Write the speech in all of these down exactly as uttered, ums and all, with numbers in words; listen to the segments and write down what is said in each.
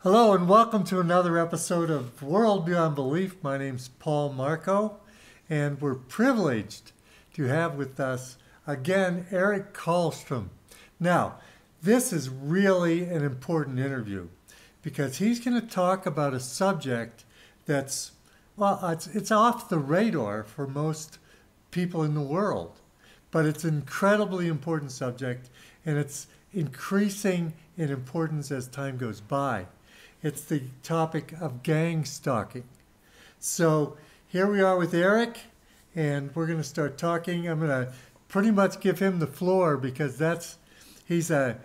Hello and welcome to another episode of World Beyond Belief. My name's Paul Marco, and we're privileged to have with us again Eric Karlstrom. Now, this is really an important interview because he's going to talk about a subject that's, well, it's, it's off the radar for most people in the world, but it's an incredibly important subject, and it's increasing in importance as time goes by. It's the topic of gang stalking. So here we are with Eric, and we're going to start talking. I'm going to pretty much give him the floor because that's he's a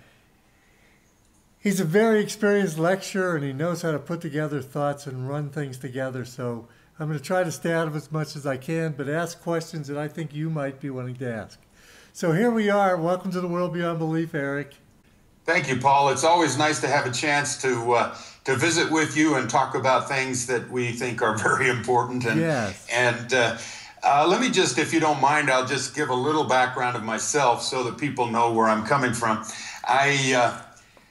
he's a very experienced lecturer, and he knows how to put together thoughts and run things together. So I'm going to try to stay out of as much as I can, but ask questions that I think you might be wanting to ask. So here we are. Welcome to the World Beyond Belief, Eric. Thank you, Paul. It's always nice to have a chance to uh, to visit with you and talk about things that we think are very important. And, yes. And uh, uh, let me just, if you don't mind, I'll just give a little background of myself so that people know where I'm coming from. I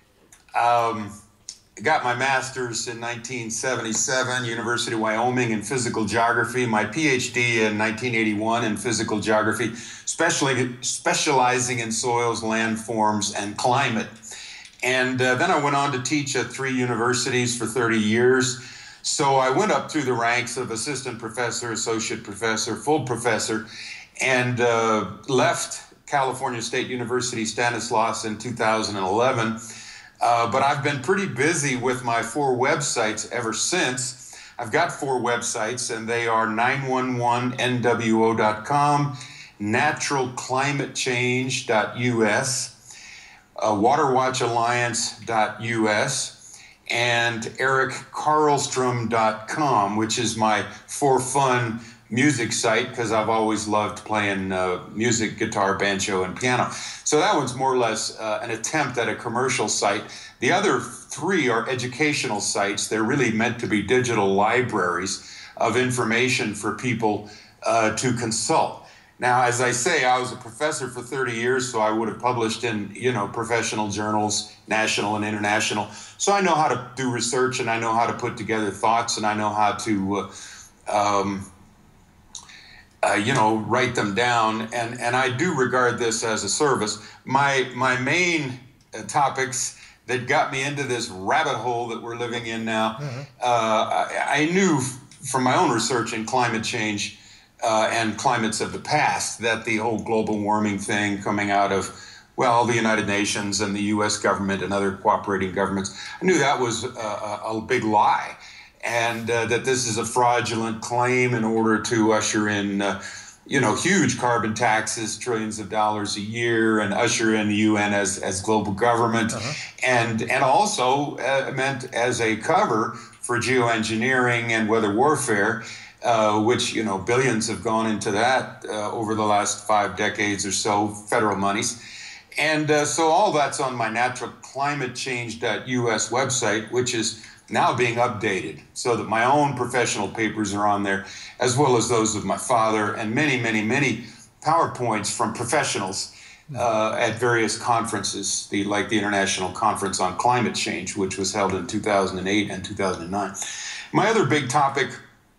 uh, um, got my master's in nineteen seventy-seven, University of Wyoming, in physical geography, my P H D in nineteen eighty-one in physical geography, especially specializing in soils, landforms, and climate. And uh, then I went on to teach at three universities for thirty years. So I went up through the ranks of assistant professor, associate professor, full professor, and uh, left California State University Stanislaus in two thousand eleven. Uh, but I've been pretty busy with my four websites ever since. I've got four websites, and they are nine one one N W O dot com, natural climate change dot U S, uh, water watch alliance dot U S, and eric karlstrom dot com, which is my for fun music site because I've always loved playing uh, music, guitar, banjo, and piano. So that one's more or less uh, an attempt at a commercial site. The other three are educational sites. They're really meant to be digital libraries of information for people uh, to consult. Now, as I say, I was a professor for thirty years, so I would have published in, you know, professional journals, national and international. So I know how to do research, and I know how to put together thoughts, and I know how to uh, um, Uh, you know, write them down, and, and I do regard this as a service. My, my main uh, topics that got me into this rabbit hole that we're living in now, mm-hmm. uh, I, I knew from my own research in climate change uh, and climates of the past that the whole global warming thing coming out of, well, the United Nations and the U S government and other cooperating governments, I knew that was a, a, a big lie. And uh, that this is a fraudulent claim in order to usher in, uh, you know, huge carbon taxes, trillions of dollars a year, and usher in the U N as, as global government, uh-huh. and and also uh, meant as a cover for geoengineering and weather warfare, uh, which, you know, billions have gone into that uh, over the last five decades or so, federal monies. And uh, so all that's on my natural climate change dot U S website, which is now being updated so that my own professional papers are on there, as well as those of my father, and many, many, many PowerPoints from professionals uh, at various conferences, the, like the International Conference on Climate Change, which was held in two thousand eight and two thousand nine. My other big topic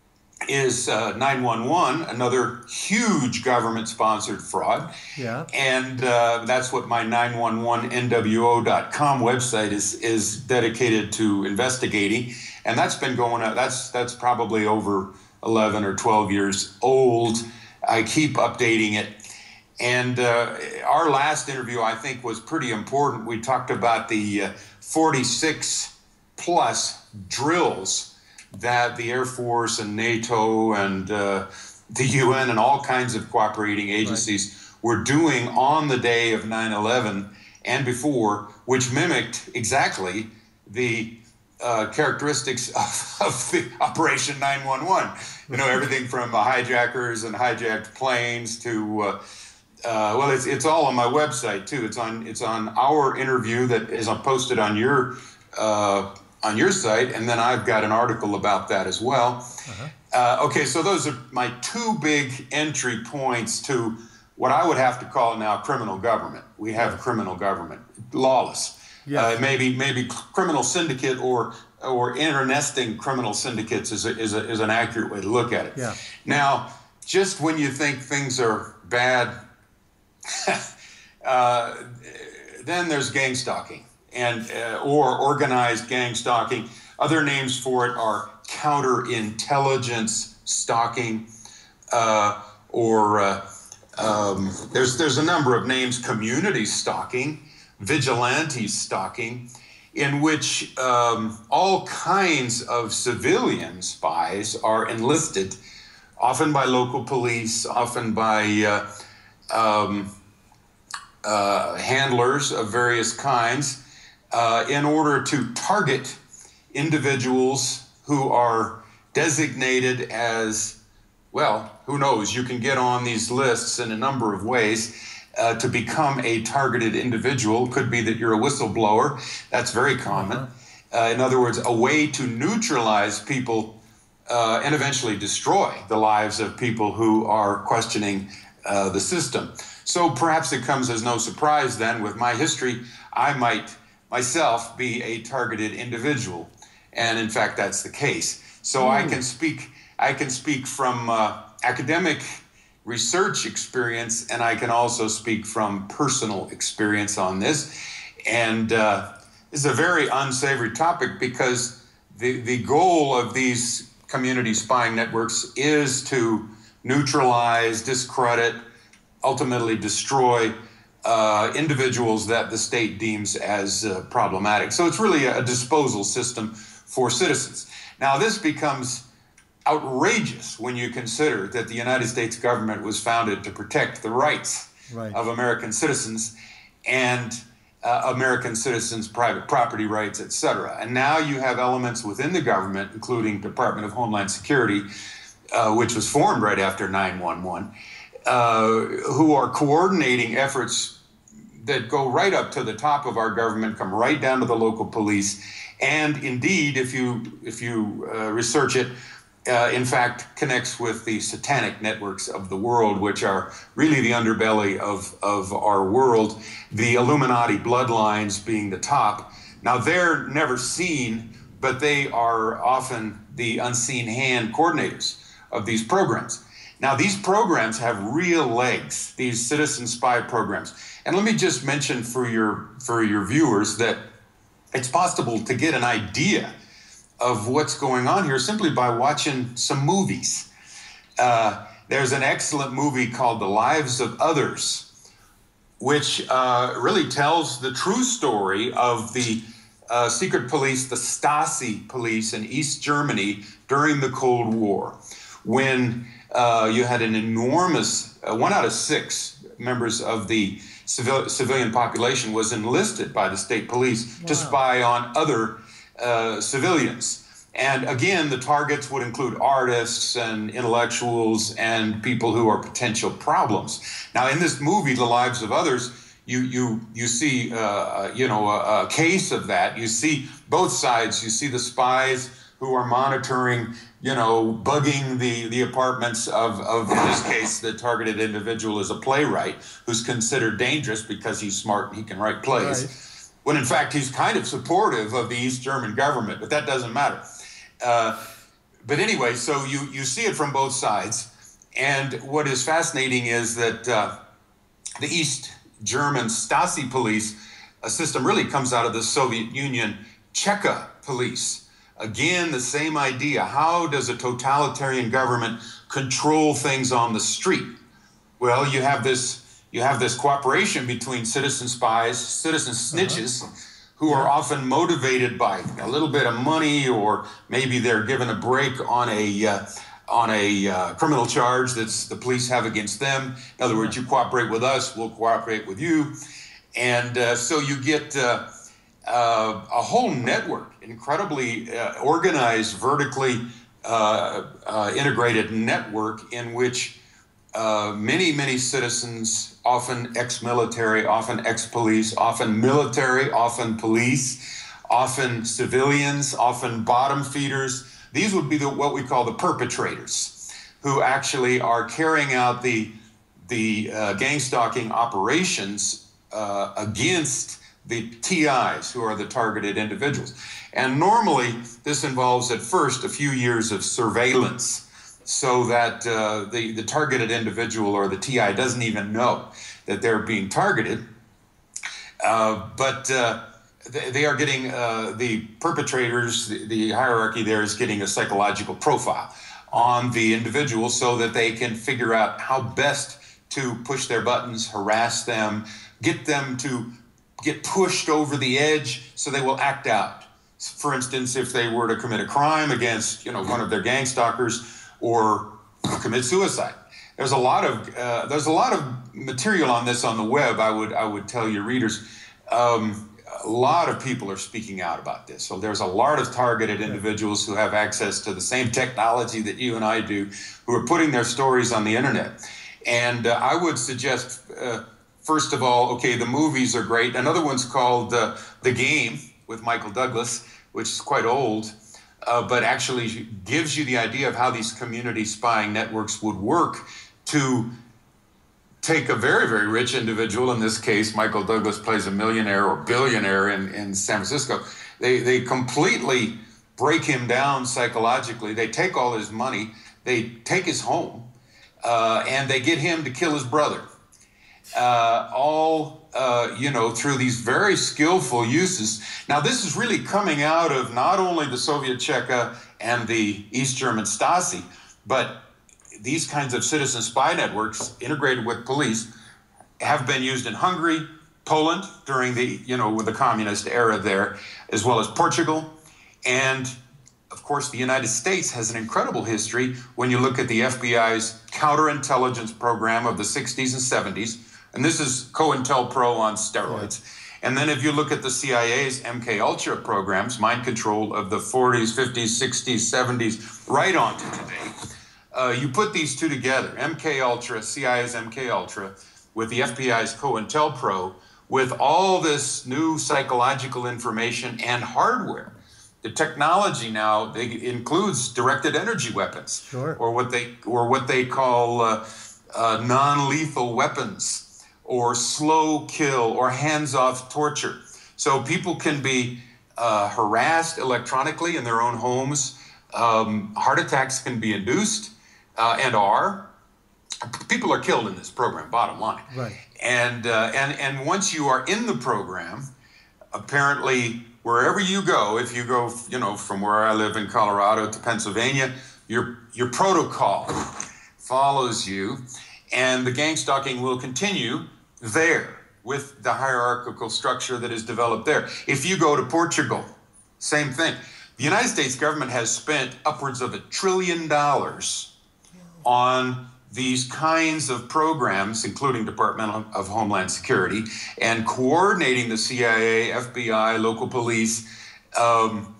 is uh, nine one one, another huge government-sponsored fraud. Yeah. And uh, that's what my nine one one N W O dot com website is is dedicated to investigating. And that's been going on, that's, that's probably over eleven or twelve years old. I keep updating it. And uh, our last interview, I think, was pretty important. We talked about the uh, forty-six plus drills that the Air Force and NATO and uh, the U N and all kinds of cooperating agencies right. were doing on the day of nine eleven and before, which mimicked exactly the uh, characteristics of, of the Operation nine one one. You know, everything from uh, hijackers and hijacked planes to, uh, uh, well, it's it's all on my website too. It's on it's on our interview that is posted on your uh, on your site, and then I've got an article about that as well. Uh-huh. Uh, okay, so those are my two big entry points to what I would have to call now criminal government. We have yes. criminal government, lawless. Yes. Uh, maybe maybe criminal syndicate or or internesting criminal syndicates is a, is a, is an accurate way to look at it. Yeah. Now, just when you think things are bad, uh, then there's gang stalking and uh, or organized gang stalking. Other names for it are counterintelligence stalking, uh, or uh, um, there's there's a number of names: community stalking, vigilante stalking, in which um, all kinds of civilian spies are enlisted, often by local police, often by uh, um, uh, handlers of various kinds, uh, in order to target individuals who are designated as, well, who knows, you can get on these lists in a number of ways. Uh, to become a targeted individual. Could be that you're a whistleblower. That's very common. Uh, in other words, a way to neutralize people uh, and eventually destroy the lives of people who are questioning uh, the system. So perhaps it comes as no surprise then, with my history, I might myself be a targeted individual. And in fact, that's the case. So mm. I can speak, I can speak from uh, academic research experience, and I can also speak from personal experience on this. And uh, this is a very unsavory topic, because the, the goal of these community spying networks is to neutralize, discredit, ultimately destroy uh, individuals that the state deems as uh, problematic. So it's really a disposal system for citizens. Now, this becomes outrageous when you consider that the United States government was founded to protect the rights right. of American citizens and uh, American citizens' private property rights, et cetera. And now you have elements within the government, including Department of Homeland Security, uh, which was formed right after nine one one, uh, who are coordinating efforts that go right up to the top of our government, come right down to the local police, and indeed, if you if you uh, research it, Uh, in fact, connects with the satanic networks of the world, which are really the underbelly of, of our world, the Illuminati bloodlines being the top. Now, they're never seen, but they are often the unseen hand coordinators of these programs. Now, these programs have real legs, these citizen spy programs. And let me just mention for your, for your viewers that it's possible to get an idea of what's going on here simply by watching some movies. Uh, there's an excellent movie called The Lives of Others, which uh, really tells the true story of the uh, secret police, the Stasi police in East Germany during the Cold War, when uh, you had an enormous, uh, one out of six members of the civil, civilian population was enlisted by the state police wow. to spy on other Uh, civilians. And again, the targets would include artists and intellectuals and people who are potential problems. Now, in this movie, The Lives of Others, you you you see uh, you know a, a case of that. You see both sides. You see the spies who are monitoring, you know, bugging the the apartments of of in this case the targeted individual is a playwright who's considered dangerous because he's smart and he can write plays. Right. When in fact he's kind of supportive of the East German government, but that doesn't matter. Uh, but anyway, so you, you see it from both sides. And what is fascinating is that uh, the East German Stasi police, a system really comes out of the Soviet Union Cheka police. Again, the same idea. How does a totalitarian government control things on the street? Well, you have this You have this cooperation between citizen spies, citizen snitches, uh-huh. who are often motivated by a little bit of money, or maybe they're given a break on a uh, on a uh, criminal charge that the police have against them. In other words, you cooperate with us, we'll cooperate with you. And uh, so you get uh, uh, a whole network, incredibly uh, organized, vertically uh, uh, integrated network in which Uh, many, many citizens, often ex-military, often ex-police, often military, often police, often civilians, often bottom feeders. These would be the, what we call the perpetrators, who actually are carrying out the, the uh, gang stalking operations uh, against the T Is, who are the targeted individuals. And normally this involves at first a few years of surveillance so that uh, the, the targeted individual or the T I doesn't even know that they're being targeted. Uh, but uh, they, they are getting, uh, the perpetrators, the, the hierarchy there is getting a psychological profile on the individual so that they can figure out how best to push their buttons, harass them, get them to get pushed over the edge so they will act out. For instance, if they were to commit a crime against, you know, one of their gang stalkers or commit suicide. There's a lot of uh, there's a lot of material on this on the web. I would I would tell your readers. Um, a lot of people are speaking out about this. So there's a lot of targeted individuals who have access to the same technology that you and I do, who are putting their stories on the internet. And uh, I would suggest, uh, first of all, okay, the movies are great. Another one's called uh, The Game with Michael Douglas, which is quite old, uh, but actually gives you the idea of how these community spying networks would work to take a very, very rich individual. In this case, Michael Douglas plays a millionaire or billionaire in, in San Francisco. They, they completely break him down psychologically. They take all his money, they take his home, uh, and they get him to kill his brother. Uh, all, uh, you know, through these very skillful uses. Now, this is really coming out of not only the Soviet Cheka and the East German Stasi, but these kinds of citizen spy networks integrated with police have been used in Hungary, Poland during the, you know, with the communist era there, as well as Portugal. And of course, the United States has an incredible history when you look at the F B I's counterintelligence program of the sixties and seventies. And this is COINTELPRO on steroids. Yeah. And then if you look at the C I A's M K Ultra programs, mind control of the forties, fifties, sixties, seventies, right on to today. Uh, you put these two together, M K Ultra, C I A's M K Ultra, with the F B I's COINTELPRO, with all this new psychological information and hardware. The technology now they, includes directed energy weapons, sure. or what they or what they call uh, uh, non-lethal weapons, or slow kill, or hands-off torture. So people can be uh, harassed electronically in their own homes. Um, heart attacks can be induced. Uh, and are. People are killed in this program, bottom line. Right. And, uh, and, and once you are in the program, apparently wherever you go, if you go, you know, from where I live in Colorado to Pennsylvania, your, your protocol follows you, and the gang stalking will continue there with the hierarchical structure that is developed there. If you go to Portugal, same thing. The United States government has spent upwards of a trillion dollars on these kinds of programs, including Department of Homeland Security, and coordinating the C I A, F B I, local police um,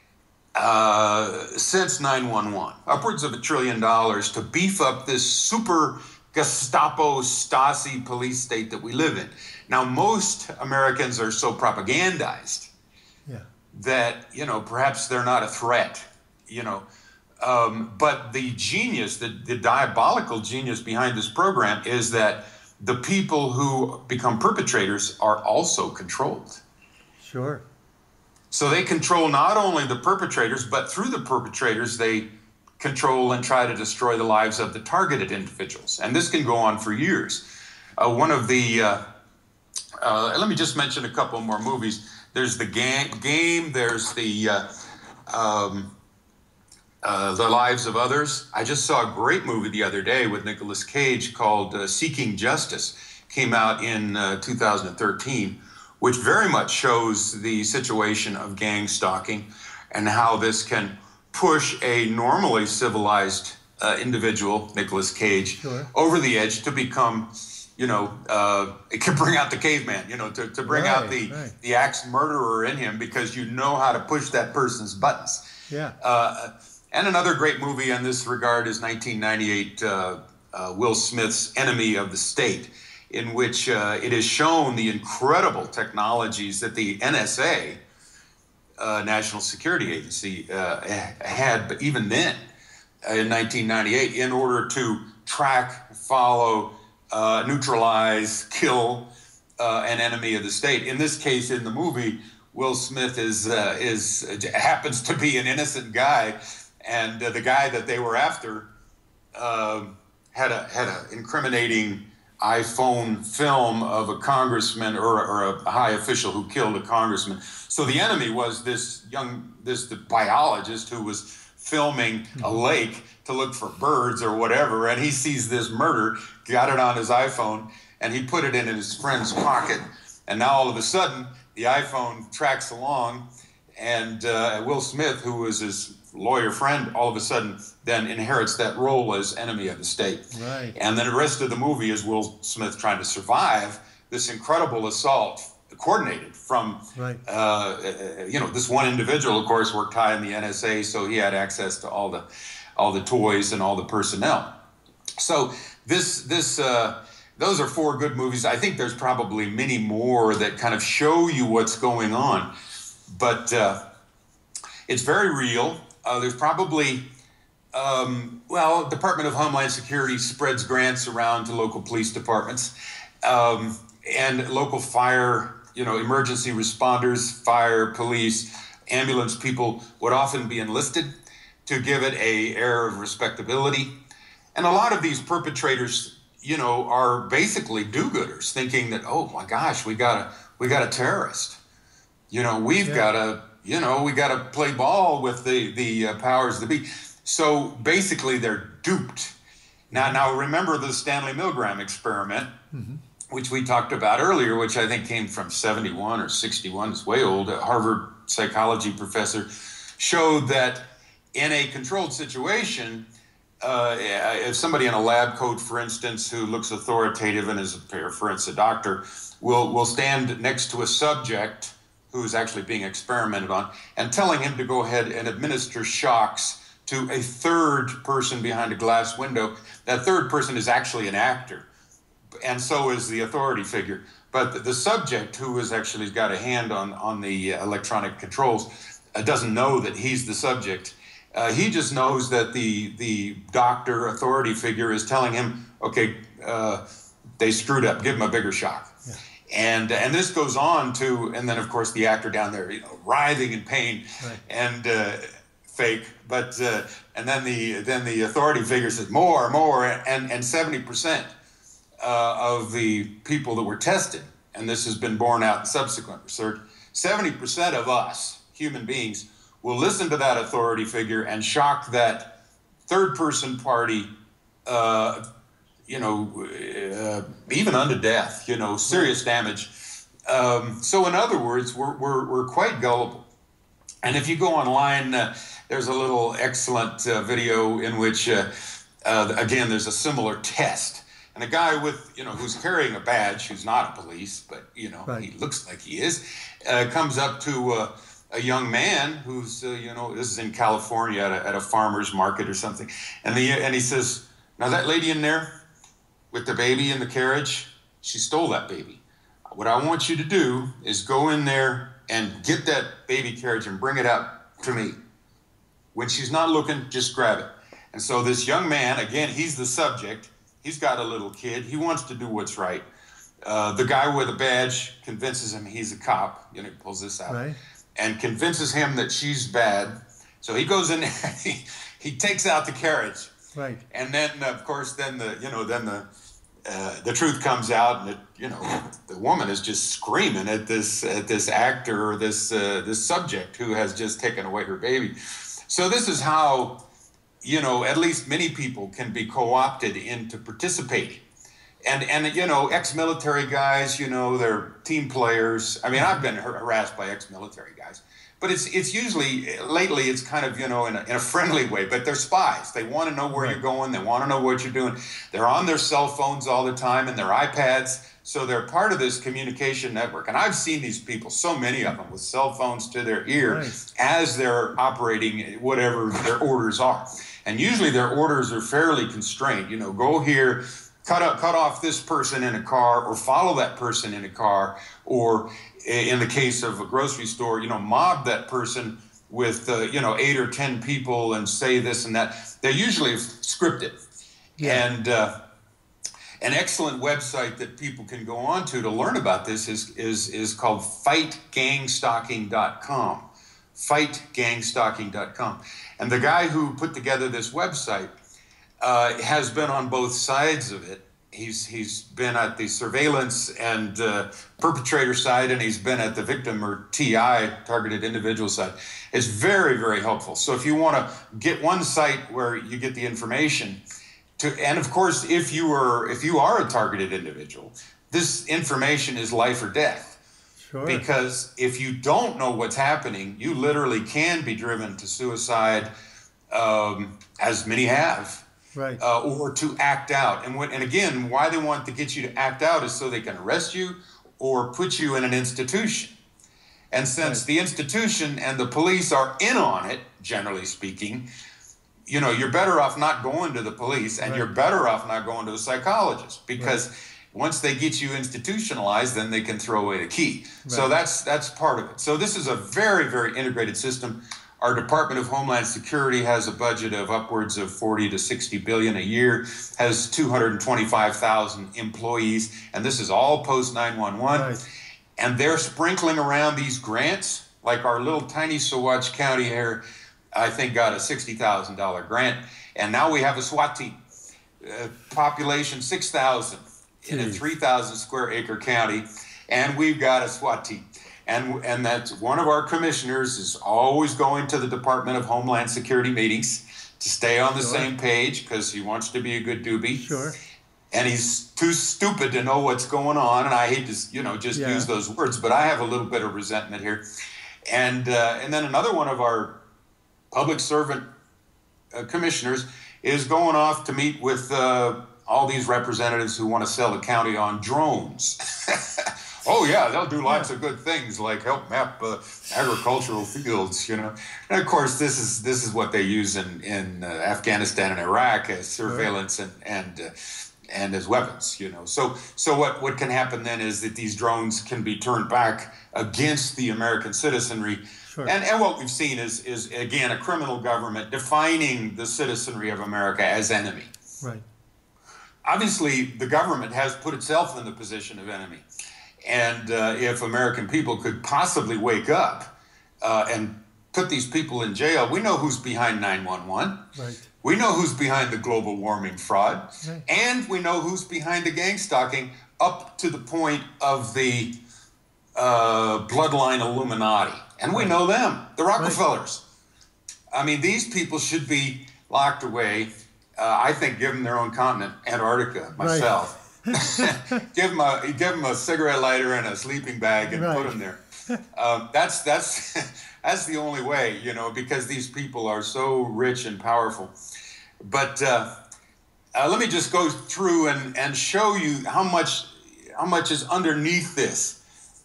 uh, since nine one one. Upwards of a trillion dollars to beef up this super Gestapo, Stasi police state that we live in. Now, most Americans are so propagandized yeah. that, you know, perhaps they're not a threat, you know. Um, but the genius, the, the diabolical genius behind this program is that the people who become perpetrators are also controlled. Sure. So they control not only the perpetrators, but through the perpetrators, they control and try to destroy the lives of the targeted individuals. And this can go on for years. Uh, one of the, uh, uh, let me just mention a couple more movies. There's The Ga- Game, there's the... Uh, um, Uh, The Lives of Others. I just saw a great movie the other day with Nicolas Cage called uh, Seeking Justice. Came out in uh, two thousand thirteen, which very much shows the situation of gang stalking and how this can push a normally civilized uh, individual, Nicolas Cage, sure. over the edge to become, you know, uh, it can bring out the caveman, you know, to, to bring right, out the, right. the axe murderer in him because you know how to push that person's buttons. Yeah. Uh, And another great movie in this regard is nineteen ninety-eight, uh, uh, Will Smith's Enemy of the State, in which uh, it is shown the incredible technologies that the N S A, uh, National Security Agency, uh, had, but even then, uh, in nineteen ninety-eight, in order to track, follow, uh, neutralize, kill uh, an enemy of the state. In this case, in the movie, Will Smith is uh, is uh, happens to be an innocent guy, and uh, the guy that they were after uh, had a had an incriminating iPhone film of a congressman or, or a high official who killed a congressman. So the enemy was this young, this the biologist who was filming a lake to look for birds or whatever, and he sees this murder, got it on his iPhone, and he put it in his friend's pocket. And now all of a sudden, the iPhone tracks along, and uh, Will Smith, who was his lawyer friend, all of a sudden then inherits that role as enemy of the state. Right. And then the rest of the movie is Will Smith trying to survive this incredible assault, coordinated from, right. uh, you know, this one individual, of course, worked high in the N S A, so he had access to all the, all the toys and all the personnel. So this, this, uh, those are four good movies. I think there's probably many more that kind of show you what's going on, but uh, it's very real. Uh, there's probably, um, well, Department of Homeland Security spreads grants around to local police departments, um, and local fire, you know, emergency responders, fire, police, ambulance people would often be enlisted to give it a air of respectability. And a lot of these perpetrators, you know, are basically do-gooders, thinking that, oh my gosh, we got a we got a terrorist. You know, we've yeah. got to, you know, we got to play ball with the the uh, powers that be. So basically, they're duped. Now, now remember the Stanley Milgram experiment, mm-hmm. which we talked about earlier, which I think came from seventy-one or sixty-one. It's way old. A Harvard psychology professor showed that in a controlled situation, uh, if somebody in a lab coat, for instance, who looks authoritative and is, for instance, a doctor, will will stand next to a subject who's actually being experimented on and telling him to go ahead and administer shocks to a third person behind a glass window. That third person is actually an actor, and so is the authority figure. But the, the subject, who has actually got a hand on, on the electronic controls, uh, doesn't know that he's the subject. Uh, he just knows that the, the doctor, authority figure, is telling him, okay, uh, they screwed up, give him a bigger shock. Yeah. And and this goes on to, and then of course the actor down there, you know, writhing in pain, right. and uh, fake. But uh, and then the then the authority figure says more, more, and and seventy percent uh, of the people that were tested, and this has been borne out in subsequent research, seventy percent of us human beings will listen to that authority figure and shock that third person party. Uh, you know, uh, even unto death, you know, serious damage. Um, so in other words, we're, we're, we're quite gullible. And if you go online, uh, there's a little excellent uh, video in which, uh, uh, again, there's a similar test. And a guy with, you know, who's carrying a badge, who's not a police, but, you know, right. he looks like he is, uh, comes up to uh, a young man who's, uh, you know, this is in California at a, at a farmer's market or something. And, the, and he says, now that lady in there, with the baby in the carriage, she stole that baby. What I want you to do is go in there and get that baby carriage and bring it up to me. When she's not looking, just grab it. And so this young man, again, he's the subject. He's got a little kid. He wants to do what's right. Uh, the guy with a badge convinces him he's a cop. You know, he pulls this out. Right. And convinces him that she's bad. So he goes in there, he, he takes out the carriage. Right. And then, of course, then the, you know, then the, uh, the truth comes out, and it, you know, the woman is just screaming at this, at this actor or this, uh, this subject who has just taken away her baby. So this is how, you know, at least many people can be co-opted into participating. And, and you know, ex-military guys, you know, they're team players. I mean, I've been harassed by ex-military guys. But it's it's usually, lately, it's kind of, you know, in a, in a friendly way. But they're spies. They want to know where right. you're going. They want to know what you're doing. They're on their cell phones all the time and their iPads. So they're part of this communication network. And I've seen these people, so many of them, with cell phones to their ear right. as they're operating whatever their orders are. And usually their orders are fairly constrained. You know, go here, cut up, cut off this person in a car, or follow that person in a car, or in the case of a grocery store, you know, mob that person with, uh, you know, eight or ten people and say this and that. They're usually scripted. Yeah. And uh, An excellent website that people can go on to to learn about this is, is, is called fight gang stalking dot com. fight gang stalking dot com. And the guy who put together this website uh, has been on both sides of it. He's, he's been at the surveillance and uh, perpetrator side, and he's been at the victim or T I, targeted individual side. It's very, very helpful. So if you want to get one site where you get the information, to, and of course, if you are if you are a targeted individual, this information is life or death. Sure. Because if you don't know what's happening, you literally can be driven to suicide, um, as many have, right? Uh, or to act out. And when, and again, why they want to get you to act out is so they can arrest you or put you in an institution. And since right. the institution and the police are in on it, generally speaking, you know, you're better off not going to the police, and right. you're better off not going to a psychologist, because right. once they get you institutionalized, then they can throw away the key. Right. So that's that's part of it. So this is a very, very integrated system. Our Department of Homeland Security has a budget of upwards of forty to sixty billion a year, has two hundred twenty-five thousand employees, and this is all post nine one one. Right. And they're sprinkling around these grants, like our little tiny Saguache County here, I think got a sixty thousand dollar grant. And now we have a SWAT team, uh, population six thousand in a three thousand square acre county. And we've got a SWAT team. And, and that's one of our commissioners is always going to the Department of Homeland Security meetings to stay on the sure. same page, because he wants to be a good doobie. Sure. And he's too stupid to know what's going on. And I hate to, you know, just yeah. use those words, but I have a little bit of resentment here. And, uh, and then another one of our public servant uh, commissioners is going off to meet with uh, all these representatives who want to sell the county on drones. Oh, yeah, they'll do lots yeah. of good things like help map uh, agricultural fields, you know. And, of course, this is this is what they use in, in uh, Afghanistan and Iraq as surveillance and, and, uh, and as weapons, you know. So so what, what can happen then is that these drones can be turned back against the American citizenry. Sure. And, and what we've seen is, is, again, a criminal government defining the citizenry of America as enemy. Right. Obviously, the government has put itself in the position of enemy. And uh, if American people could possibly wake up uh, and put these people in jail, we know who's behind nine one one. Right. We know who's behind the global warming fraud. Right. And we know who's behind the gang stalking up to the point of the uh, bloodline Illuminati. And we right. know them, the Rockefellers. Right. I mean, these people should be locked away. Uh, I think give them their own continent, Antarctica, myself. Right. give them a give them a cigarette lighter and a sleeping bag and right. put them there. Um, that's that's that's the only way, you know, because these people are so rich and powerful. But uh, uh, let me just go through and, and show you how much how much is underneath this.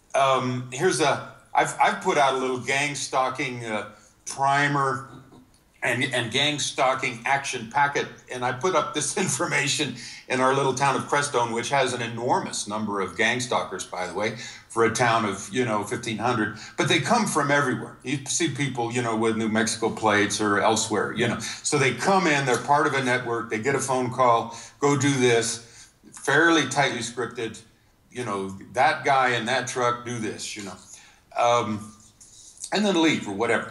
Um, here's a I've I've put out a little gang stalking uh, primer and and gang stalking action packet, and I put up this information in our little town of Crestone, which has an enormous number of gang stalkers, by the way, for a town of, you know, fifteen hundred. But they come from everywhere. You see people, you know, with New Mexico plates or elsewhere, you know. So they come in, they're part of a network, they get a phone call, go do this, fairly tightly scripted, you know, that guy in that truck, do this, you know, um, and then leave or whatever.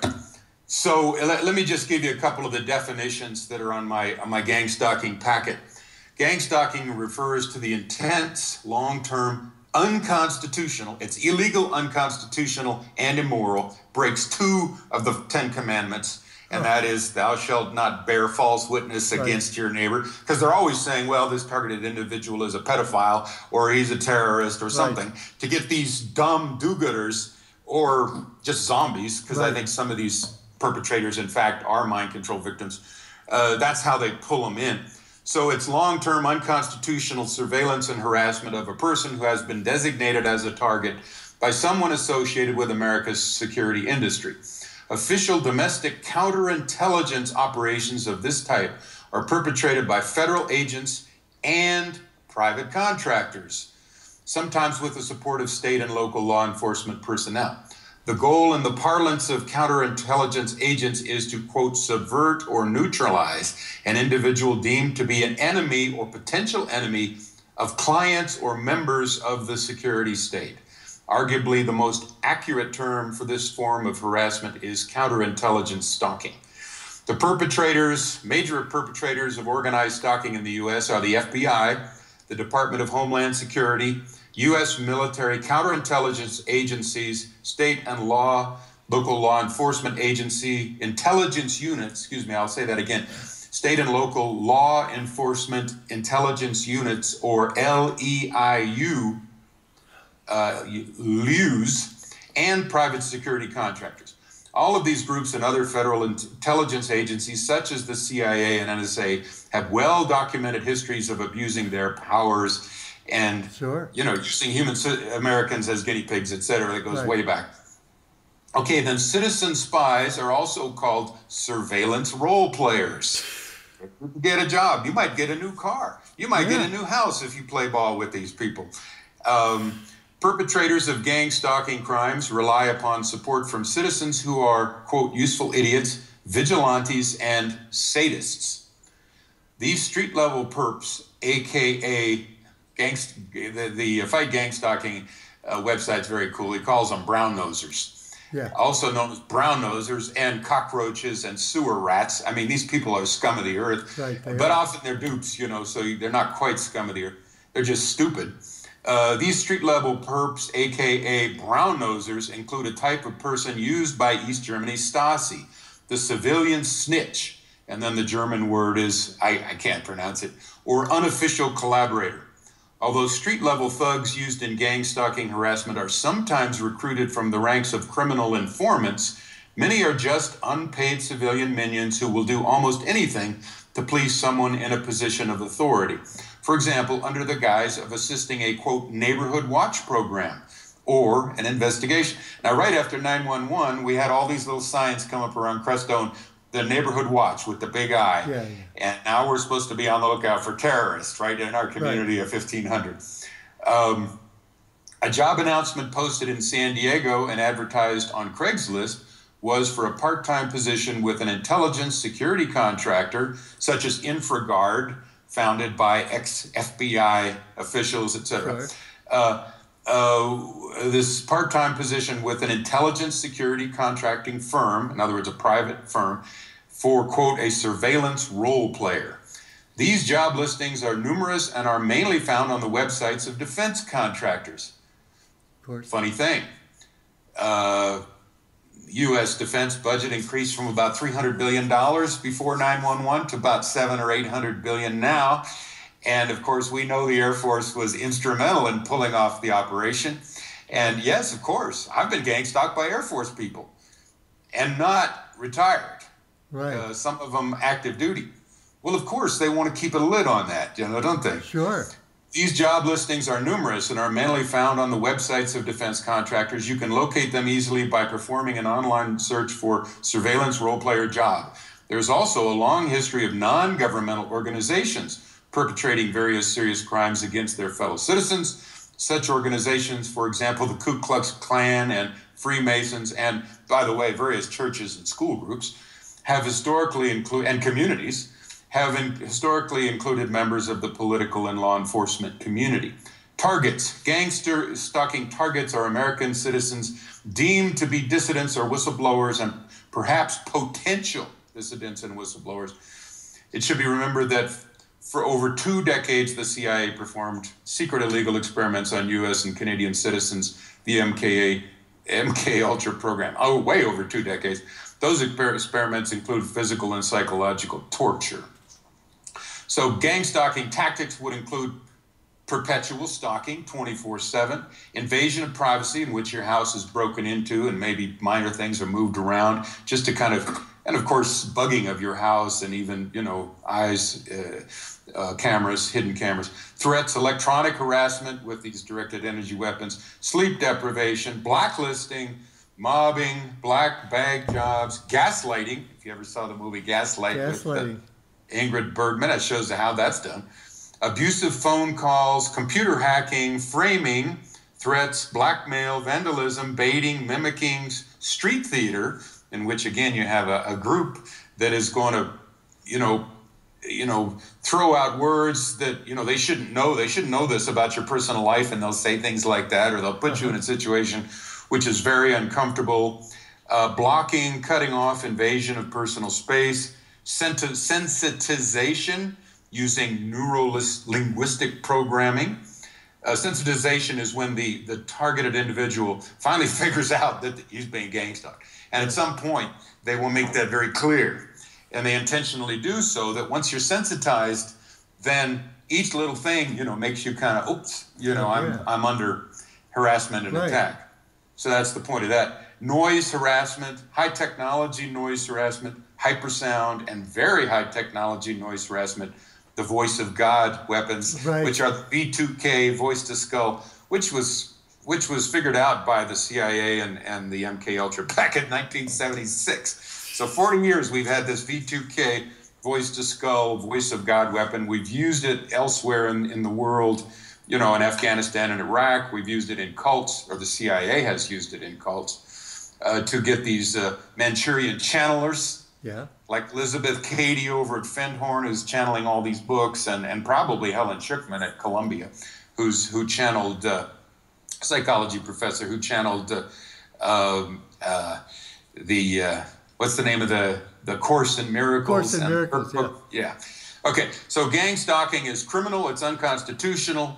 So let, let me just give you a couple of the definitions that are on my on my gang stalking packet. Gang stalking refers to the intense, long-term, unconstitutional, it's illegal, unconstitutional, and immoral, breaks two of the Ten Commandments, and oh. that is, thou shalt not bear false witness right. against your neighbor, because they're always saying, well, this targeted individual is a pedophile, or he's a terrorist, or something, right. to get these dumb do-gooders, or just zombies, because right. I think some of these perpetrators, in fact, are mind control victims. Uh, that's how they pull them in. So it's long-term unconstitutional surveillance and harassment of a person who has been designated as a target by someone associated with America's security industry. Official domestic counterintelligence operations of this type are perpetrated by federal agents and private contractors, sometimes with the support of state and local law enforcement personnel. The goal in the parlance of counterintelligence agents is to, quote, subvert or neutralize an individual deemed to be an enemy or potential enemy of clients or members of the security state. Arguably, the most accurate term for this form of harassment is counterintelligence stalking. The perpetrators, major perpetrators of organized stalking in the U S are the F B I, the Department of Homeland Security, U S military counterintelligence agencies, state and law, local law enforcement agency, intelligence units, excuse me, I'll say that again, state and local law enforcement intelligence units, or L E I U, uh, L U S, and private security contractors. All of these groups and other federal intelligence agencies, such as the C I A and N S A, have well-documented histories of abusing their powers and, sure. you know, using human Americans as guinea pigs, et cetera. That goes right. way back. Okay, then citizen spies are also called surveillance role players. Get a job. You might get a new car. You might yeah. get a new house if you play ball with these people. Um, Perpetrators of gang stalking crimes rely upon support from citizens who are, quote, useful idiots, vigilantes, and sadists. These street-level perps, a k a gangst the, the Fight Gang Stalking uh, website's very cool. He calls them brown nosers. Yeah. Also known as brown nosers and cockroaches and sewer rats. I mean, these people are scum of the earth. Right, but are. often they're dupes, you know, so they're not quite scum of the earth. They're just stupid. Uh, these street-level perps, a k a brown nosers, include a type of person used by East Germany's Stasi, the civilian snitch, and then the German word is, I, I can't pronounce it, or unofficial collaborator. Although street-level thugs used in gang stalking harassment are sometimes recruited from the ranks of criminal informants, many are just unpaid civilian minions who will do almost anything to please someone in a position of authority. For example, under the guise of assisting a, quote, neighborhood watch program or an investigation. Now, right after nine one one, we had all these little signs come up around Crestone, the neighborhood watch with the big eye. Yeah, yeah. And now we're supposed to be on the lookout for terrorists, right, in our community right. of fifteen hundred. Um, a job announcement posted in San Diego and advertised on Craigslist was for a part-time position with an intelligence security contractor, such as InfraGard, founded by ex-F B I officials, et cetera. Sure. Uh, uh, this part-time position with an intelligence security contracting firm, in other words, a private firm, for, quote, a surveillance role player. These job listings are numerous and are mainly found on the websites of defense contractors. Of course. Funny thing. Uh, U S defense budget increased from about three hundred billion dollars before nine one one to about seven or eight hundred billion now. And of course, we know the Air Force was instrumental in pulling off the operation. And yes, of course, I've been gang stalked by Air Force people and not retired. Right. Uh, some of them active duty. Well, of course, they want to keep a lid on that, you know, don't they? Sure. These job listings are numerous and are mainly found on the websites of defense contractors. You can locate them easily by performing an online search for surveillance role player job. There's also a long history of non-governmental organizations perpetrating various serious crimes against their fellow citizens. Such organizations, for example, the Ku Klux Klan and Freemasons, and by the way, various churches and school groups, have historically included, and communities, have in, historically included members of the political and law enforcement community. Targets. Gangster stalking targets are American citizens deemed to be dissidents or whistleblowers and perhaps potential dissidents and whistleblowers. It should be remembered that for over two decades, the C I A performed secret illegal experiments on U S and Canadian citizens, the M K A, M K Ultra program. Oh, way over two decades. Those experiments include physical and psychological torture. So gang stalking tactics would include perpetual stalking, twenty-four seven, invasion of privacy in which your house is broken into and maybe minor things are moved around just to kind of, and of course, bugging of your house and even, you know, eyes, uh, uh, cameras, hidden cameras, threats, electronic harassment with these directed energy weapons, sleep deprivation, blacklisting, mobbing, black bag jobs, gaslighting. If you ever saw the movie Gaslight Gaslighting. with uh, Ingrid Bergman, that shows how that's done. Abusive phone calls, computer hacking, framing, threats, blackmail, vandalism, baiting, mimicking, street theater, in which, again, you have a, a group that is going to, you know, you know, throw out words that, you know, they shouldn't know. They shouldn't know this about your personal life, and they'll say things like that, or they'll put uh-huh. you in a situation which is very uncomfortable. Uh, blocking, cutting off, invasion of personal space, sent- sensitization, using neuro-linguistic programming. Uh, sensitization is when the, the targeted individual finally figures out that he's being gang stalked. And at some point, they will make that very clear. And they intentionally do so that once you're sensitized, then each little thing, you know, makes you kind of, oops, you know, I'm, yeah. I'm under harassment and right. attack. So that's the point of that. Noise harassment, high technology noise harassment, hypersound, and very high technology noise harassment, the voice of God weapons, right. which are the V two K, voice to skull, which was which was figured out by the C I A and, and the M K Ultra back in nineteen seventy-six. So forty years we've had this V two K, voice to skull, voice of God weapon. We've used it elsewhere in, in the world, you know, in Afghanistan and Iraq. We've used it in cults, or the C I A has used it in cults. Uh, to get these uh, Manchurian channelers, yeah, like Elizabeth Cady over at Fendhorn, who's channeling all these books, and, and probably Helen Schuckman at Columbia, who's who channeled uh, psychology professor who channeled uh, um, uh, the uh, what's the name of the the Course in Miracles? Course in Miracles, yeah. yeah. Okay, so gang stalking is criminal. It's unconstitutional.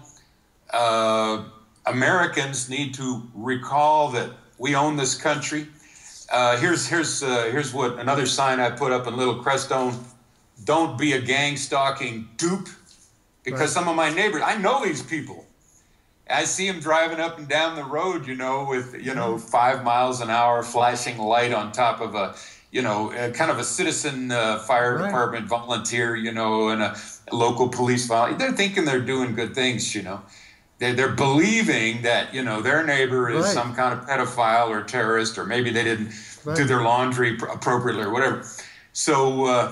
Uh, Americans need to recall that we own this country. Uh, here's here's uh, here's what another sign I put up in Little Crestone: don't be a gang stalking dupe. Because right. some of my neighbors, I know these people. I see them driving up and down the road, you know, with you know five miles an hour, flashing light on top of a, you know, a, kind of a citizen uh, fire right. department volunteer, you know, and a, a local police volunteer. They're thinking they're doing good things, you know. They're, they're believing that, you know, their neighbor is right. some kind of pedophile or terrorist, or maybe they didn't right. do their laundry pr- appropriately or whatever. So uh,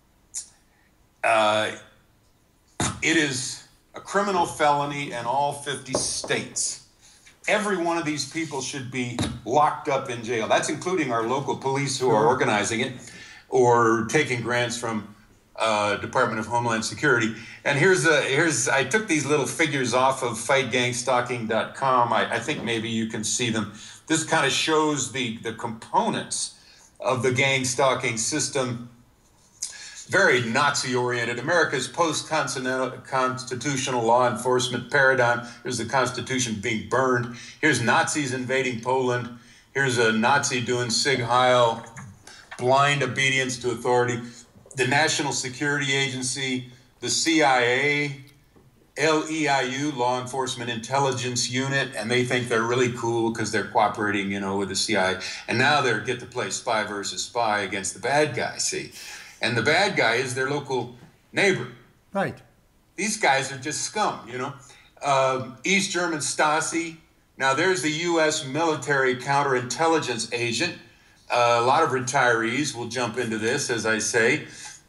uh, it is a criminal felony in all fifty states. Every one of these people should be locked up in jail. That's including our local police who are organizing it or taking grants from Uh, Department of Homeland Security. And here's a here's I took these little figures off of fight gang stalking dot com. I, I think maybe you can see them. This kind of shows the the components of the gang stalking system. Very Nazi-oriented. America's post-constitutional law enforcement paradigm. Here's the Constitution being burned. Here's Nazis invading Poland. Here's a Nazi doing Sig Heil, blind obedience to authority. The National Security Agency, the C I A, L E I U, Law Enforcement Intelligence Unit, and they think they're really cool because they're cooperating, you know, with the C I A. And now they get to play spy versus spy against the bad guy, see? And the bad guy is their local neighbor. Right. These guys are just scum, you know? Um, East German Stasi. Now, there's the U S military counterintelligence agent. Uh, a lot of retirees will jump into this, as I say.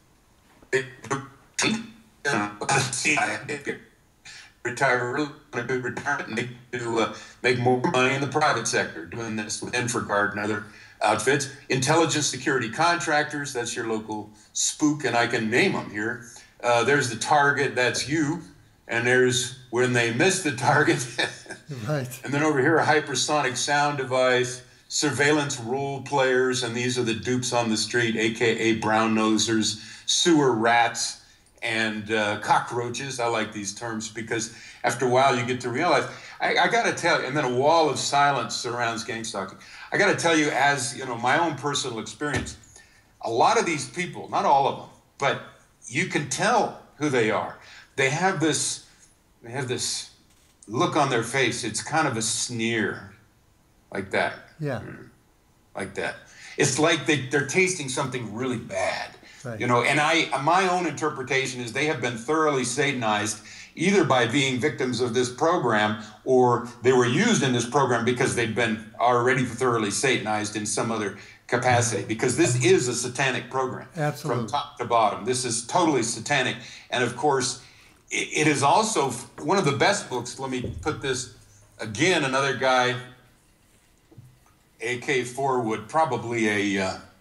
Retire a good retirement to uh, make more money in the private sector, doing this with InfraGard and other outfits. Intelligence security contractors, that's your local spook, and I can name them here. Uh, there's the target, that's you. And there's when they miss the target. Right. And then over here, a hypersonic sound device. Surveillance role players, and these are the dupes on the street, A K A brown nosers, sewer rats, and uh, cockroaches. I like these terms because after a while you get to realize, I, I got to tell you, and then a wall of silence surrounds gang stalking. I got to tell you, as you know, my own personal experience, a lot of these people, not all of them, but you can tell who they are. They have this, they have this look on their face. It's kind of a sneer, like that. Yeah. Like that. It's like they, they're tasting something really bad. Right. You know, and I my own interpretation is they have been thoroughly Satanized either by being victims of this program or they were used in this program because they'd been already thoroughly Satanized in some other capacity, because this is a satanic program. Absolutely. From top to bottom. This is totally satanic. And of course, it, it is also one of the best books. Let me put this again, another guy, A K four would probably a uh,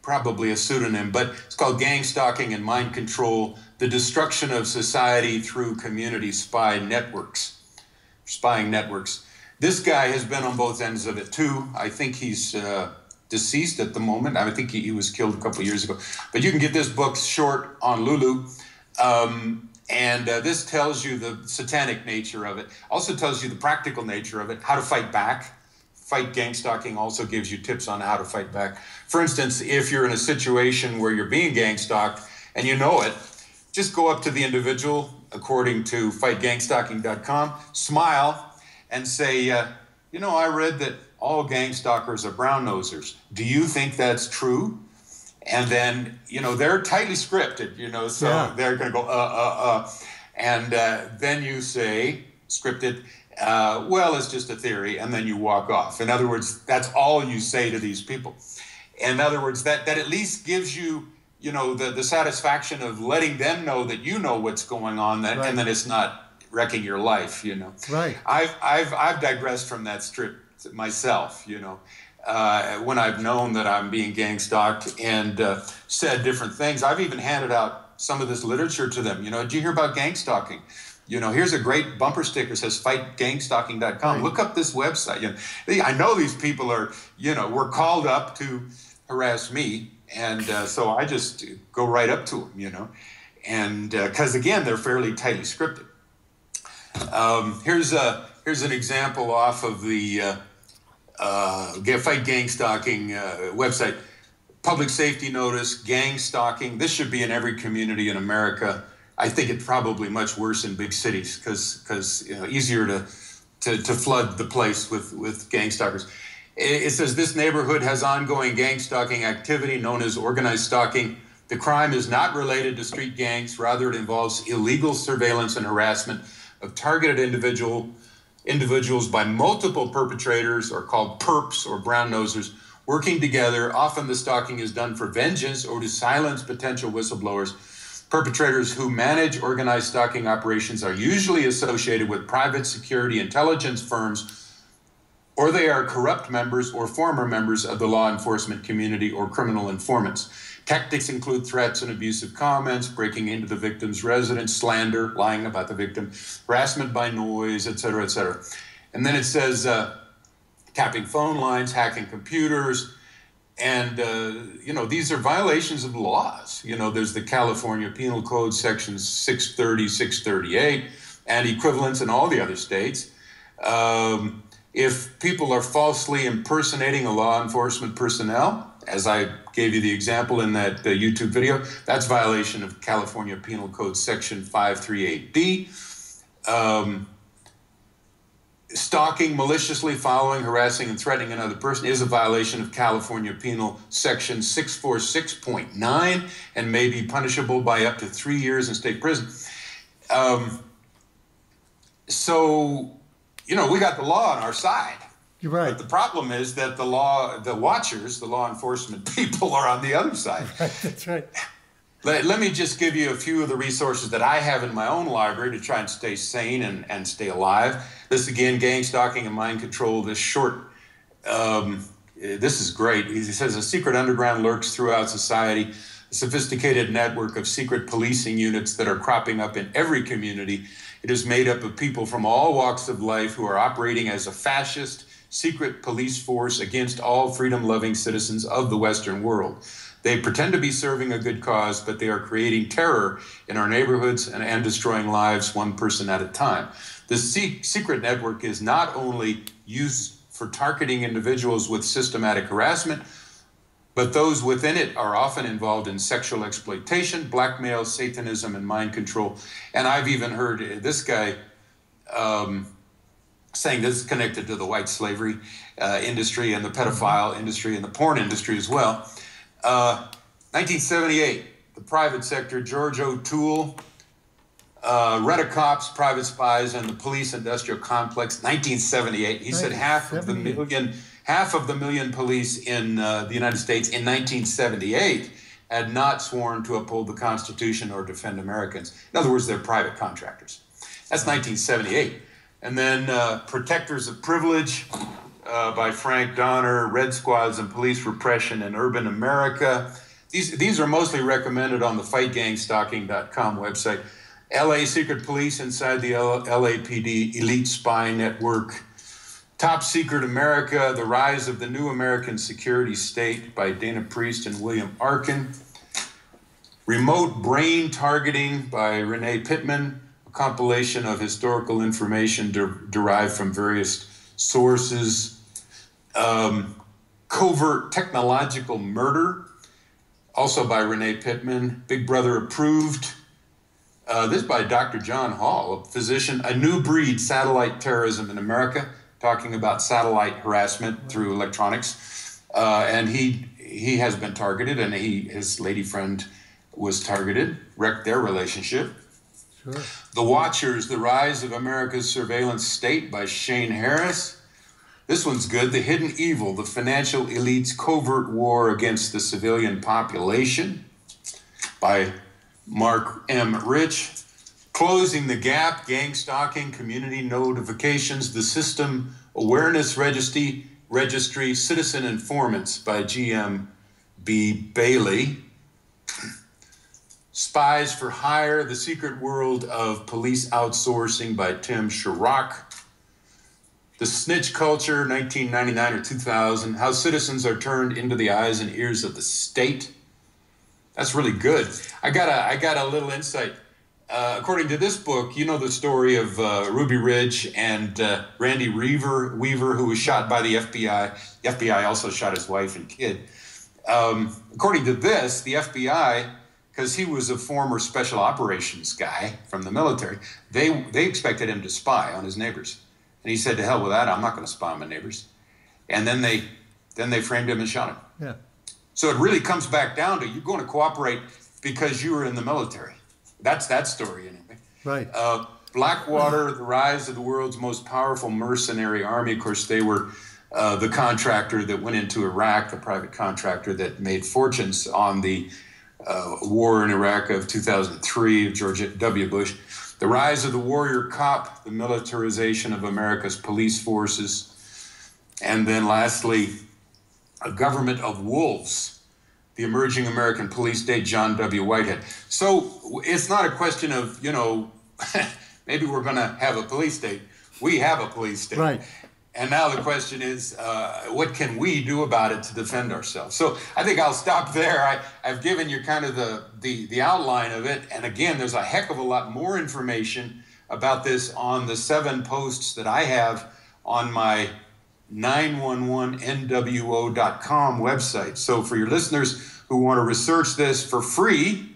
probably a pseudonym, but it's called Gang Stalking and Mind Control, the Destruction of Society Through Community Spy Networks, Spying Networks. This guy has been on both ends of it too. I think he's uh, deceased at the moment. I think he, he was killed a couple of years ago. But you can get this book short on Lulu. Um, and uh, this tells you the satanic nature of it. Also tells you the practical nature of it, how to fight back. Fight gang stalking also gives you tips on how to fight back. For instance, if you're in a situation where you're being gang stalked and you know it, just go up to the individual, according to fight gang stalking dot com, smile and say, uh, you know, I read that all gang stalkers are brown nosers. Do you think that's true? And then, you know, they're tightly scripted, you know, so yeah. they're going to go, uh, uh, uh. And uh, then you say, scripted, Uh, well, it's just a theory, and then you walk off. In other words, that's all you say to these people. In other words, that, that at least gives you, you know, the, the satisfaction of letting them know that you know what's going on, that, right. and then it's not wrecking your life, you know. Right. I've, I've, I've digressed from that strip myself, you know, uh, when I've known that I'm being gang stalked and uh, said different things. I've even handed out some of this literature to them. You know, did you hear about gang stalking? You know, here's a great bumper sticker, says fight gang stalking dot com. Right. Look up this website. You know, I know these people are, you know, were called up to harass me. And uh, so I just go right up to them, you know. And because, uh, again, they're fairly tightly scripted. Um, here's, a, here's an example off of the uh, uh, Fight Gang Stalking uh, website. Public safety notice, gang stalking. This should be in every community in America. I think it's probably much worse in big cities because because you know, easier to, to to flood the place with with gang stalkers. It, it says this neighborhood has ongoing gang stalking activity known as organized stalking. The crime is not related to street gangs. Rather, it involves illegal surveillance and harassment of targeted individual individuals by multiple perpetrators, or called perps or brown nosers, working together. Often the stalking is done for vengeance or to silence potential whistleblowers. Perpetrators who manage organized stalking operations are usually associated with private security intelligence firms, or they are corrupt members or former members of the law enforcement community or criminal informants. Tactics include threats and abusive comments, breaking into the victim's residence, slander, lying about the victim, harassment by noise, et cetera, et cetera. And then it says uh, tapping phone lines, hacking computers. And, uh, you know, these are violations of laws. You know, there's the California Penal Code sections six thirty, six thirty-eight, and equivalents in all the other states. Um, if people are falsely impersonating a law enforcement personnel, as I gave you the example in that uh, YouTube video, that's violation of California Penal Code section five thirty-eight D. Um, Stalking, maliciously following, harassing, and threatening another person is a violation of California Penal Section six forty-six point nine and may be punishable by up to three years in state prison. Um, so, you know, we got the law on our side. You're right. But the problem is that the law, the watchers, the law enforcement people are on the other side. Right, that's right. Let, let me just give you a few of the resources that I have in my own library to try and stay sane and, and stay alive. This, again, Gang Stalking and Mind Control, this short, um, this is great. He says, a secret underground lurks throughout society, a sophisticated network of secret policing units that are cropping up in every community. It is made up of people from all walks of life who are operating as a fascist, secret police force against all freedom-loving citizens of the Western world. They pretend to be serving a good cause, but they are creating terror in our neighborhoods and, and destroying lives one person at a time. This secret network is not only used for targeting individuals with systematic harassment, but those within it are often involved in sexual exploitation, blackmail, satanism, and mind control. And I've even heard this guy um, saying this is connected to the white slavery uh, industry and the pedophile industry and the porn industry as well. Uh, nineteen seventy-eight, the private sector, George O'Toole, uh, Rent-A-Cops, private spies, and the police industrial complex, nineteen seventy-eight. He said half of the million, half of the million police in uh, the United States in nineteen seventy-eight had not sworn to uphold the Constitution or defend Americans. In other words, they're private contractors. That's nineteen seventy-eight. And then uh, protectors of privilege, uh, by Frank Donner, Red Squads and Police Repression in Urban America. These, these are mostly recommended on the fight gang stalking dot com website. L A Secret Police Inside the L A P D Elite Spy Network. Top Secret America, The Rise of the New American Security State by Dana Priest and William Arkin. Remote Brain Targeting by Renee Pittman, a compilation of historical information de derived from various sources. Um, Covert Technological Murder, also by Renee Pittman. Big Brother Approved. Uh, this is by Doctor John Hall, a physician. A New Breed, Satellite Terrorism in America, talking about satellite harassment through electronics. Uh, and he he has been targeted, and he his lady friend was targeted, wrecked their relationship. Sure. The Watchers, The Rise of America's Surveillance State by Shane Harris. This one's good. The Hidden Evil, The Financial Elite's Covert War Against the Civilian Population by Mark M. Rich. Closing the Gap, Gang Stalking, Community Notifications, The System Awareness Registry, Registry Citizen Informants by G M B Bailey. Spies for Hire, The Secret World of Police Outsourcing by Tim Sharrock. The Snitch Culture, nineteen ninety-nine or two thousand, How Citizens Are Turned into the Eyes and Ears of the State. That's really good. I got a, I got a little insight. Uh, according to this book, you know the story of uh, Ruby Ridge and uh, Randy Weaver, Weaver, who was shot by the F B I. The F B I also shot his wife and kid. Um, according to this, the F B I, because he was a former special operations guy from the military, they, they expected him to spy on his neighbors. And he said, to hell with that, I'm not going to spy on my neighbors. And then they, then they framed him and shot him. Yeah. So it really comes back down to you're going to cooperate because you were in the military. That's that story anyway. Right. Uh, Blackwater, The Rise of the World's Most Powerful Mercenary Army. Of course, they were uh, the contractor that went into Iraq, the private contractor that made fortunes on the uh, war in Iraq of two thousand three of George W. Bush. The Rise of the Warrior Cop, the militarization of America's police forces. And then lastly, A Government of Wolves, The Emerging American Police State, John W. Whitehead. So it's not a question of, you know, maybe we're going to have a police state. We have a police state. Right. And now the question is, uh, what can we do about it to defend ourselves? So I think I'll stop there. I, I've given you kind of the, the, the outline of it. And again, there's a heck of a lot more information about this on the seven posts that I have on my nine one one N W O dot com website. So for your listeners who want to research this for free,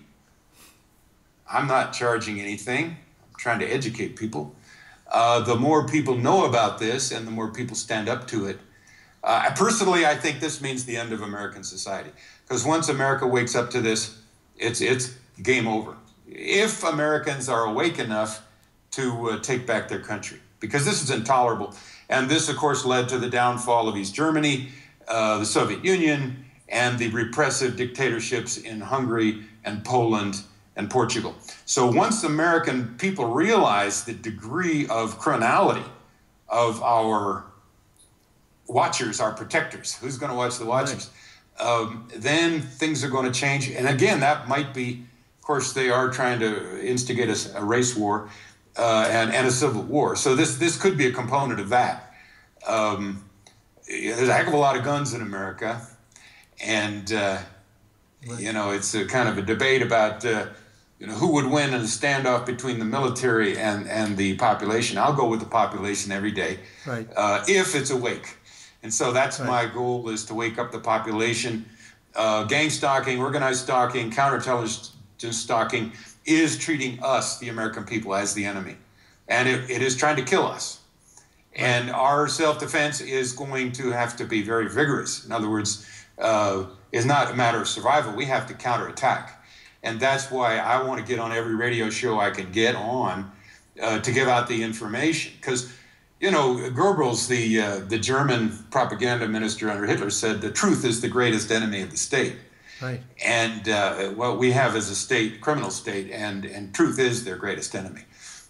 I'm not charging anything. I'm trying to educate people. Uh, the more people know about this and the more people stand up to it. Uh, personally, I think this means the end of American society. Because once America wakes up to this, it's, it's game over. If Americans are awake enough to uh, take back their country. Because this is intolerable. And this, of course, led to the downfall of East Germany, uh, the Soviet Union, and the repressive dictatorships in Hungary and Poland and Portugal. So once American people realize the degree of criminality of our watchers, our protectors, who's going to watch the watchers, right. um, then things are going to change. And again, that might be, of course, they are trying to instigate a, a race war uh, and, and a civil war. So this, this could be a component of that. Um, there's a heck of a lot of guns in America. And, uh, right. you know, it's a kind of a debate about, uh, you know, who would win in a standoff between the military and, and the population. I'll go with the population every day, right. uh, if it's awake. And so that's right. my goal, is to wake up the population. Uh, gang stalking, organized stalking, counterintelligence stalking is treating us, the American people, as the enemy. And it, it is trying to kill us. Right. And our self-defense is going to have to be very vigorous. In other words, uh, it's not a matter of survival. We have to counterattack. And that's why I want to get on every radio show I can get on uh, to give out the information. Because, you know, Goebbels, the, uh, the German propaganda minister under Hitler, said the truth is the greatest enemy of the state. Right. And uh, what we have is a state, criminal state, and, and truth is their greatest enemy.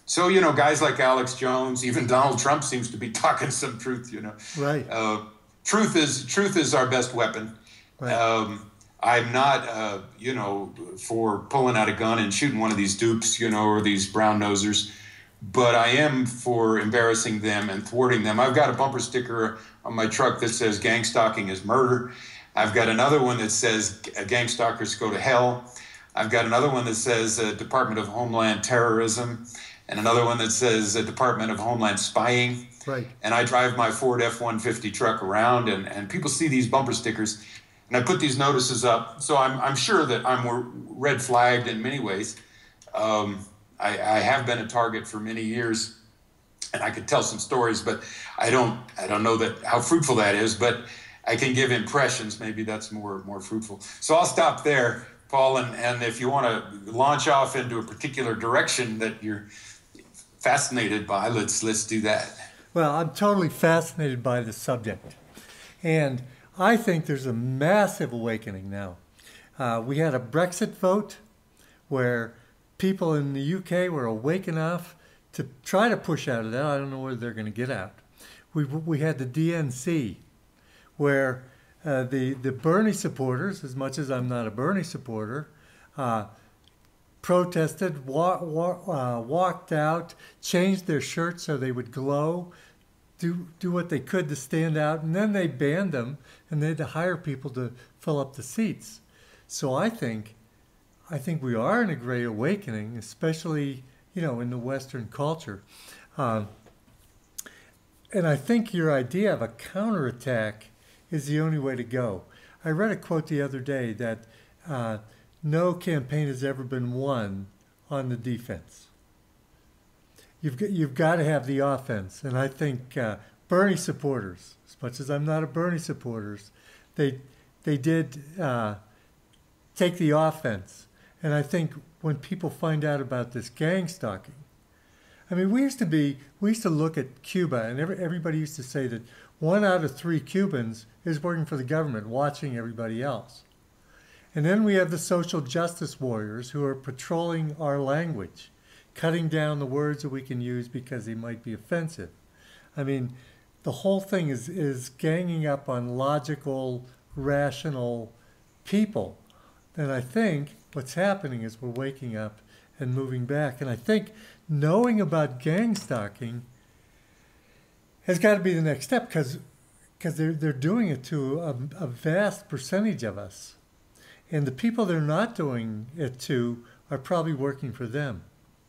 So, you know, guys like Alex Jones, even Donald Trump seems to be talking some truth, you know. Right. Uh, truth is truth is our best weapon. Right. Um, I'm not, uh, you know, for pulling out a gun and shooting one of these dupes, you know, or these brown nosers, but I am for embarrassing them and thwarting them. I've got a bumper sticker on my truck that says gang stalking is murder. I've got another one that says gang stalkers go to hell. I've got another one that says uh, Department of Homeland Terrorism, and another one that says uh, Department of Homeland Spying. Right. And I drive my Ford F one fifty truck around, and, and people see these bumper stickers, and I put these notices up. So I'm, I'm sure that I'm red flagged in many ways. Um, I, I have been a target for many years, and I could tell some stories, but I don't I don't know that how fruitful that is, but I can give impressions. Maybe that's more more fruitful. So I'll stop there, Paul, and, and if you want to launch off into a particular direction that you're fascinated by, let's let's do that. Well, I'm totally fascinated by the subject, and I think there's a massive awakening now. Uh, we had a Brexit vote where people in the U K were awake enough to try to push out of that. I don't know where they're going to get out. We we had the D N C, where uh, the the Bernie supporters, as much as I'm not a Bernie supporter, uh, protested, wa- wa- uh, walked out, changed their shirts so they would glow, do do what they could to stand out, and then they banned them, and they had to hire people to fill up the seats. So I think, I think we are in a great awakening, especially, you know, in the Western culture. Um, and I think your idea of a counterattack is the only way to go. I read a quote the other day that uh, no campaign has ever been won on the defense. You've got, you've got to have the offense. And I think uh, Bernie supporters, as much as I'm not a Bernie supporter, they, they did uh, take the offense. And I think when people find out about this gang stalking, I mean, we used to be, we used to look at Cuba, and every, everybody used to say that one out of three Cubans is working for the government, watching everybody else. And then we have the social justice warriors who are patrolling our language, cutting down the words that we can use because they might be offensive. I mean, the whole thing is, is ganging up on logical, rational people. And I think what's happening is we're waking up and moving back. And I think knowing about gang stalking has got to be the next step, because because they're, they're doing it to a, a vast percentage of us. And the people they're not doing it to are probably working for them.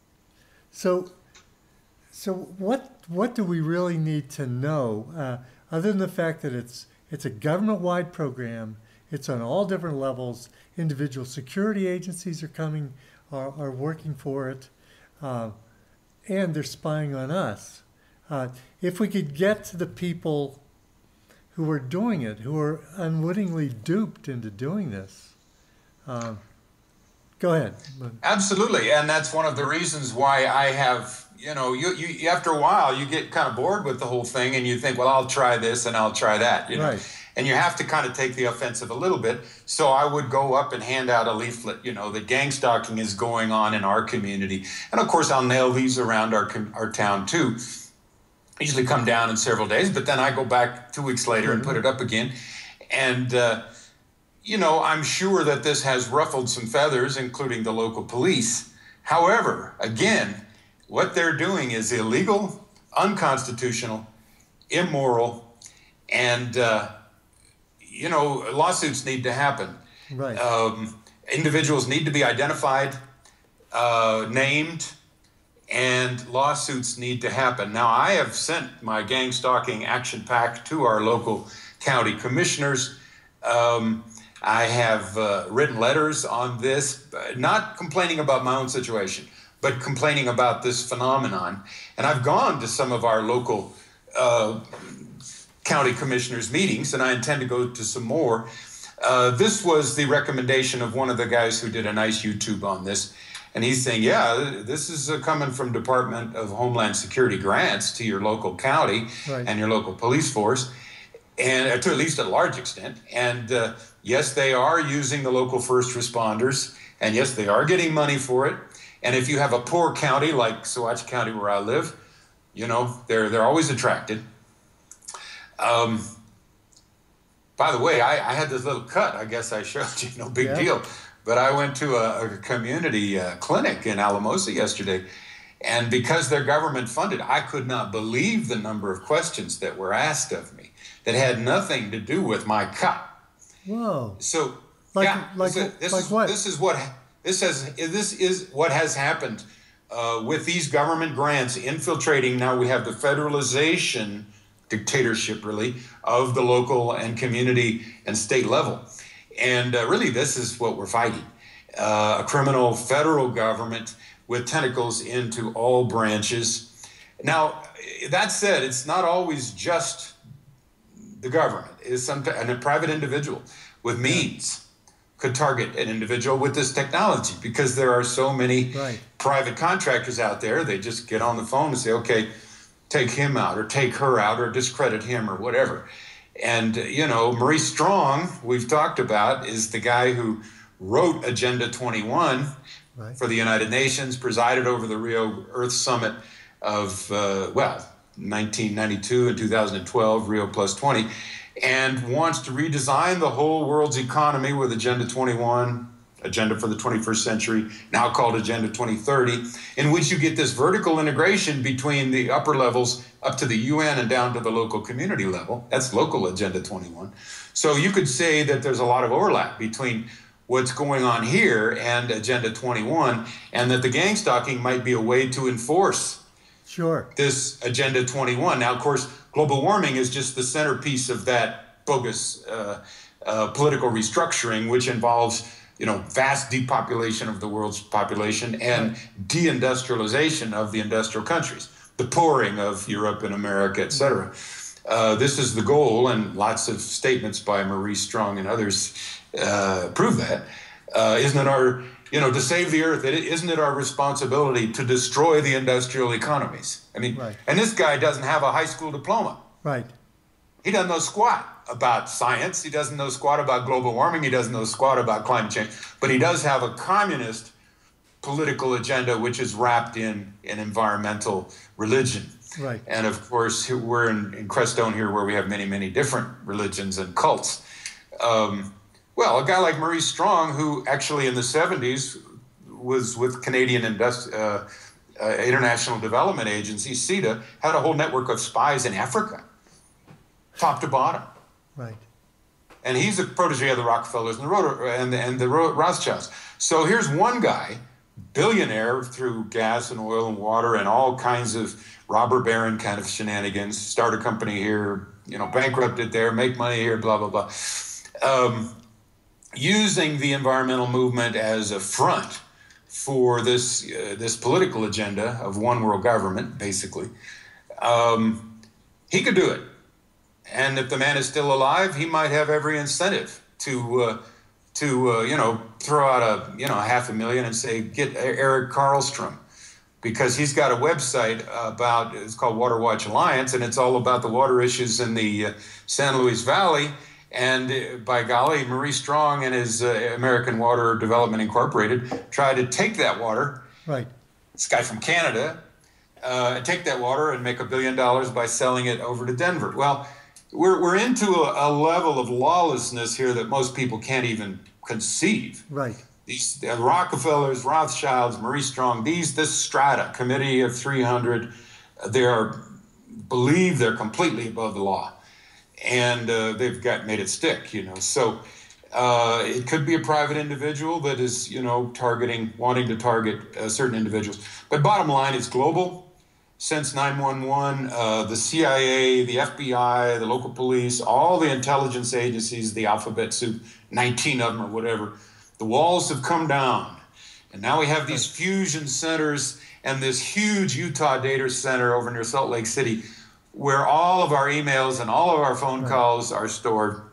So so what what do we really need to know, uh, other than the fact that it's it's a government-wide program, it's on all different levels, individual security agencies are coming, are, are working for it, uh, and they're spying on us. Uh, if we could get to the people who are doing it, who are unwittingly duped into doing this, uh, go ahead. Absolutely, and that's one of the reasons why I have, you know, you, you after a while you get kind of bored with the whole thing, and you think, well, I'll try this and I'll try that, you know. Right. And you have to kind of take the offensive a little bit. So I would go up and hand out a leaflet, you know, that gang stalking is going on in our community. And of course, I'll nail these around our our town too. Usually come down in several days, but then I go back two weeks later and put it up again. And, uh, you know, I'm sure that this has ruffled some feathers, including the local police. However, again, what they're doing is illegal, unconstitutional, immoral, and, uh, you know, lawsuits need to happen. Right. Um, individuals need to be identified, uh, named, and lawsuits need to happen. Now, I have sent my gang stalking action pack to our local county commissioners. Um, I have uh, written letters on this, not complaining about my own situation, but complaining about this phenomenon. And I've gone to some of our local uh, county commissioners meetings, and I intend to go to some more. Uh, this was the recommendation of one of the guys who did a nice YouTube on this. And he's saying, yeah, this is uh, coming from Department of Homeland Security grants to your local county Right. and your local police force, and uh, to at least a large extent. And uh, yes, they are using the local first responders, and yes, they are getting money for it. And if you have a poor county like Saguache County where I live, you know, they're, they're always attracted. Um, by the way, I, I had this little cut, I guess I showed you, no big yeah. deal. But I went to a, a community uh, clinic in Alamosa yesterday, and because they're government funded, I could not believe the number of questions that were asked of me that had nothing to do with my cut. Whoa. So, like, yeah, like, this, this like is what? this is what this has this is what has happened uh, with these government grants infiltrating. Now we have the federalization, dictatorship really, of the local and community and state level. And uh, really, this is what we're fighting. Uh, a criminal federal government with tentacles into all branches. Now, that said, it's not always just the government. It's some, and a private individual with means could target an individual with this technology, because there are so many right. private contractors out there. They just get on the phone and say, okay, take him out or take her out or discredit him or whatever. And, you know, Maurice Strong, we've talked about, is the guy who wrote Agenda twenty-one right. for the United Nations, presided over the Rio Earth Summit of, uh, well, nineteen ninety-two and two thousand twelve, Rio plus twenty, and wants to redesign the whole world's economy with Agenda twenty-one, Agenda for the twenty-first century, now called Agenda twenty thirty, in which you get this vertical integration between the upper levels up to the U N and down to the local community level. That's local Agenda twenty-one. So you could say that there's a lot of overlap between what's going on here and Agenda twenty-one, and that the gang stalking might be a way to enforce sure. this Agenda twenty-one. Now, of course, global warming is just the centerpiece of that bogus uh, uh, political restructuring, which involves, you know, vast depopulation of the world's population and deindustrialization of the industrial countries, the pouring of Europe and America, et cetera. Uh, this is the goal, and lots of statements by Maurice Strong and others uh, prove that. Uh, isn't it our, you know, to save the earth, it, isn't it our responsibility to destroy the industrial economies? I mean, right. and this guy doesn't have a high school diploma. Right. He doesn't know squat about science. He doesn't know squat about global warming. He doesn't know squat about climate change. But he does have a communist political agenda, which is wrapped in an environmental religion. Right. And of course, we're in, in Crestone here, where we have many, many different religions and cults. Um, well, a guy like Maurice Strong, who actually in the seventies was with Canadian Indust- uh, uh, International Development Agency, CETA, had a whole network of spies in Africa, top to bottom. Right. And he's a protege of the Rockefellers and the, Roto- and the, and the Rothschilds. So here's one guy, billionaire through gas and oil and water and all kinds of robber baron kind of shenanigans, start a company here, you know, bankrupt it there, make money here, blah, blah, blah. Um, using the environmental movement as a front for this, uh, this political agenda of one world government, basically. Um, he could do it. And if the man is still alive, he might have every incentive to, uh, to uh, you know, throw out a, you know, half a million and say, get Eric Karlstrom, because he's got a website about, it's called Water Watch Alliance, and it's all about the water issues in the uh, San Luis Valley. And uh, by golly, Maurice Strong and his uh, American Water Development Incorporated tried to take that water, right? This guy from Canada, uh, take that water and make a billion dollars by selling it over to Denver. Well, We're we're into a, a level of lawlessness here that most people can't even conceive. Right. These the Rockefellers, Rothschilds, Maurice Strong, these this strata, committee of three hundred, they are believe they're completely above the law, and uh, they've got made it stick. You know, so uh, it could be a private individual that is, you know, targeting, wanting to target uh, certain individuals. But bottom line, it's global. Since nine one one, uh, the C I A, the F B I, the local police, all the intelligence agencies, the alphabet soup, nineteen of them or whatever, the walls have come down. And now we have these fusion centers and this huge Utah data center over near Salt Lake City, where all of our emails and all of our phone calls are stored.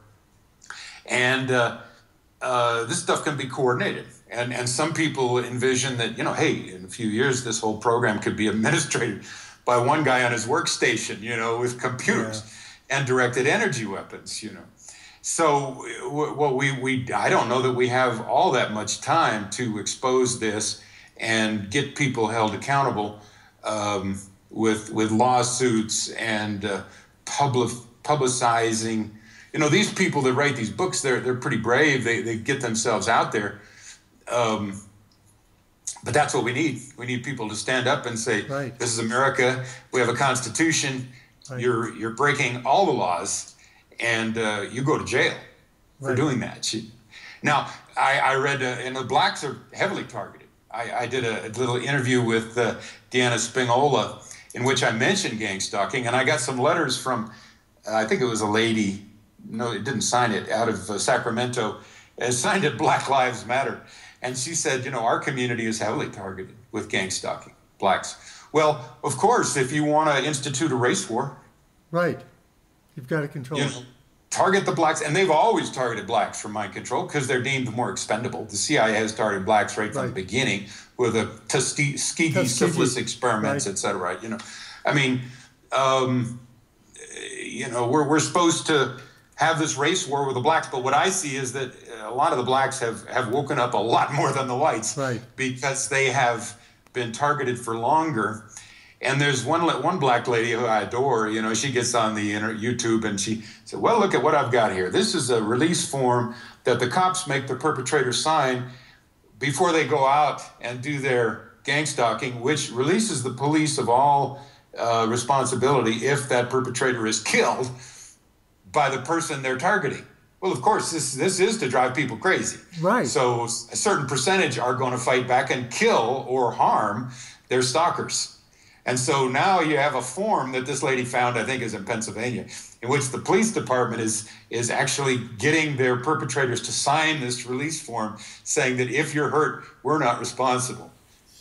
And uh, uh, this stuff can be coordinated. And and some people envision that, you know, hey, in a few years, this whole program could be administrated by one guy on his workstation, you know, with computers yeah. and directed energy weapons, you know. So what we, we, I don't know that we have all that much time to expose this and get people held accountable um, with with lawsuits and uh, public publicizing. You know, these people that write these books, they're they're pretty brave. They they get themselves out there. Um, but that's what we need. We need people to stand up and say, right. This is America. We have a constitution. Right. You're you're breaking all the laws, and uh, you go to jail for right. doing that. Now, I, I read, uh, and the blacks are heavily targeted. I, I did a, a little interview with uh, Deanna Spingola in which I mentioned gang stalking, and I got some letters from, uh, I think it was a lady, no, it didn't sign it, out of uh, Sacramento, uh, signed it Black Lives Matter. And she said, you know, our community is heavily targeted with gang stalking, blacks. Well, of course, if you want to institute a race war. Right. You've got to control you it. know, target the blacks, and they've always targeted blacks for mind control because they're deemed more expendable. The C I A has targeted blacks right from right. the beginning with the Tuskegee, Tuskegee syphilis experiments, right. et cetera. You know, I mean, um, you know, we're we're supposed to have this race war with the blacks, but what I see is that a lot of the blacks have have woken up a lot more than the whites, right. because they have been targeted for longer. And there's one one black lady who I adore, you know, she gets on the inter YouTube and she said, well, look at what I've got here. This is a release form that the cops make the perpetrator sign before they go out and do their gang stalking, which releases the police of all uh, responsibility if that perpetrator is killed by the person they're targeting. Well, of course, this this is to drive people crazy. Right. So a certain percentage are going to fight back and kill or harm their stalkers. And so now you have a form that this lady found, I think is in Pennsylvania, in which the police department is is actually getting their perpetrators to sign this release form saying that if you're hurt, we're not responsible.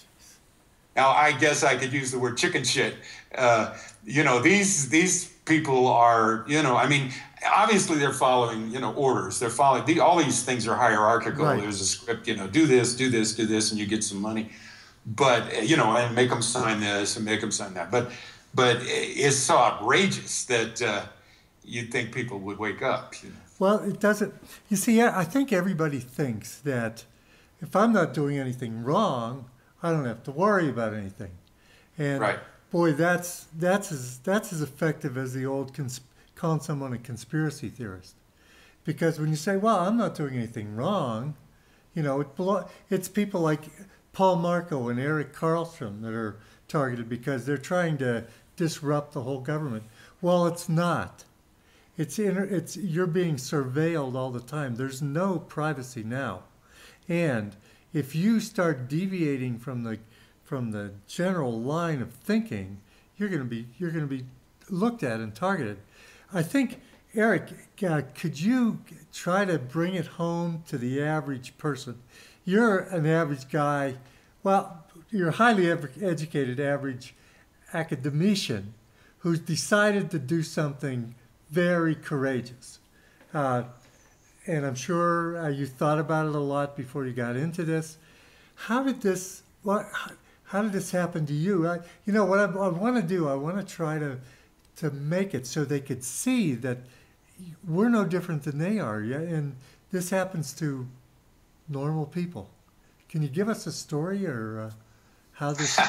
Now, I guess I could use the word chicken shit. Uh, you know, these these people are, you know, I mean, obviously they're following, you know, orders. They're following, the, all these things are hierarchical. Right. There's a script, you know, do this, do this, do this, and you get some money. But, you know, and make them sign this and make them sign that. But but it's so outrageous that uh, you'd think people would wake up. You know? Well, it doesn't. You see, I think everybody thinks that if I'm not doing anything wrong, I don't have to worry about anything. And right. boy, that's that's as that's as effective as the old cons calling someone a conspiracy theorist. Because when you say, "Well, I'm not doing anything wrong," you know, it it's people like Paul Marco and Eric Karlstrom that are targeted because they're trying to disrupt the whole government. Well, it's not. It's inter it's you're being surveilled all the time. There's no privacy now, and if you start deviating from the from the general line of thinking, you're going to be you're going to be looked at and targeted. I think, Eric, uh, could you try to bring it home to the average person? You're an average guy. Well, you're a highly educated average academician who's decided to do something very courageous. Uh, and I'm sure uh, you thought about it a lot before you got into this. How did this, what, how did this happen to you? I, you know, what I, I want to do, I want to try to, to make it so they could see that we're no different than they are. Yeah? And this happens to normal people. Can you give us a story or uh, how this...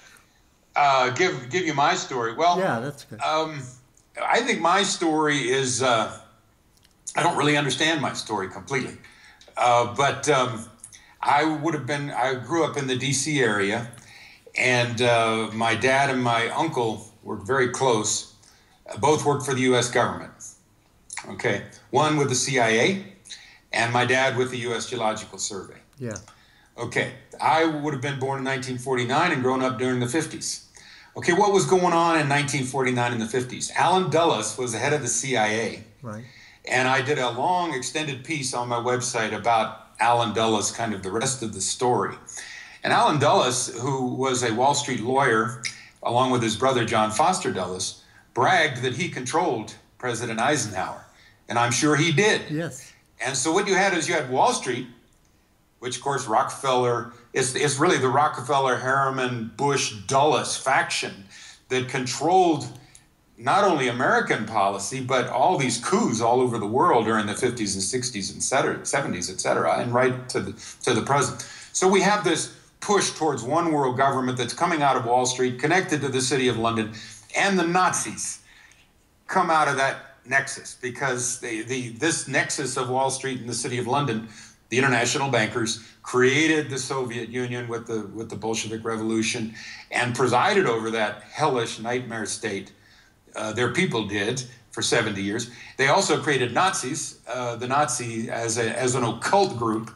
uh, give, give you my story. Well, yeah, that's good. Um, I think my story is... Uh, I don't really understand my story completely, uh, but um, I would have been, I grew up in the D C area, and uh, my dad and my uncle were very close. Uh, both worked for the U S government. Okay. One with the C I A, and my dad with the U S Geological Survey. Yeah. Okay. I would have been born in nineteen forty-nine and grown up during the fifties. Okay. What was going on in nineteen forty-nine and the fifties? Allen Dulles was the head of the C I A. Right. And I did a long extended piece on my website about Allen Dulles, kind of the rest of the story. And Allen Dulles, who was a Wall Street lawyer, along with his brother John Foster Dulles, bragged that he controlled President Eisenhower. And I'm sure he did. Yes. And so what you had is you had Wall Street, which of course Rockefeller, it's, it's really the Rockefeller, Harriman, Bush, Dulles faction that controlled not only American policy, but all these coups all over the world during the fifties and sixties and seventies, et cetera, and right to the, to the present. So we have this push towards one world government that's coming out of Wall Street, connected to the City of London, and the Nazis come out of that nexus, because the, the this nexus of Wall Street and the City of London, the international bankers, created the Soviet Union with the with the Bolshevik Revolution and presided over that hellish nightmare state. Uh, their people did for seventy years. They also created Nazis, uh, the Nazi as a as an occult group,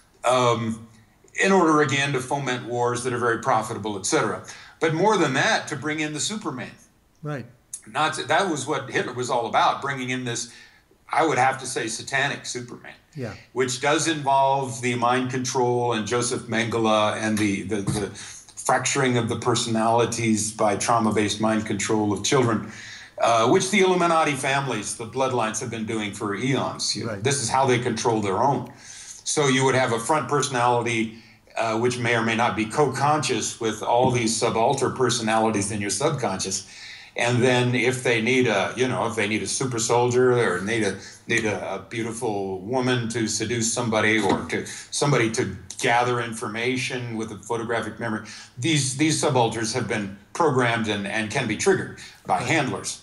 um, in order again to foment wars that are very profitable, et cetera. But more than that, to bring in the Superman. Right. Nazi, that was what Hitler was all about, bringing in this, I would have to say, satanic Superman. Yeah. Which does involve the mind control and Joseph Mengele and the, the, the fracturing of the personalities by trauma-based mind control of children, uh, which the Illuminati families, the bloodlines, have been doing for eons. You know, right. This is how they control their own. So you would have a front personality, uh, which may or may not be co-conscious with all these subalter personalities in your subconscious. And then if they need a, you know, if they need a super soldier or need a need a, a beautiful woman to seduce somebody, or to somebody to gather information with a photographic memory, these these subalterns have been programmed and, and can be triggered by handlers.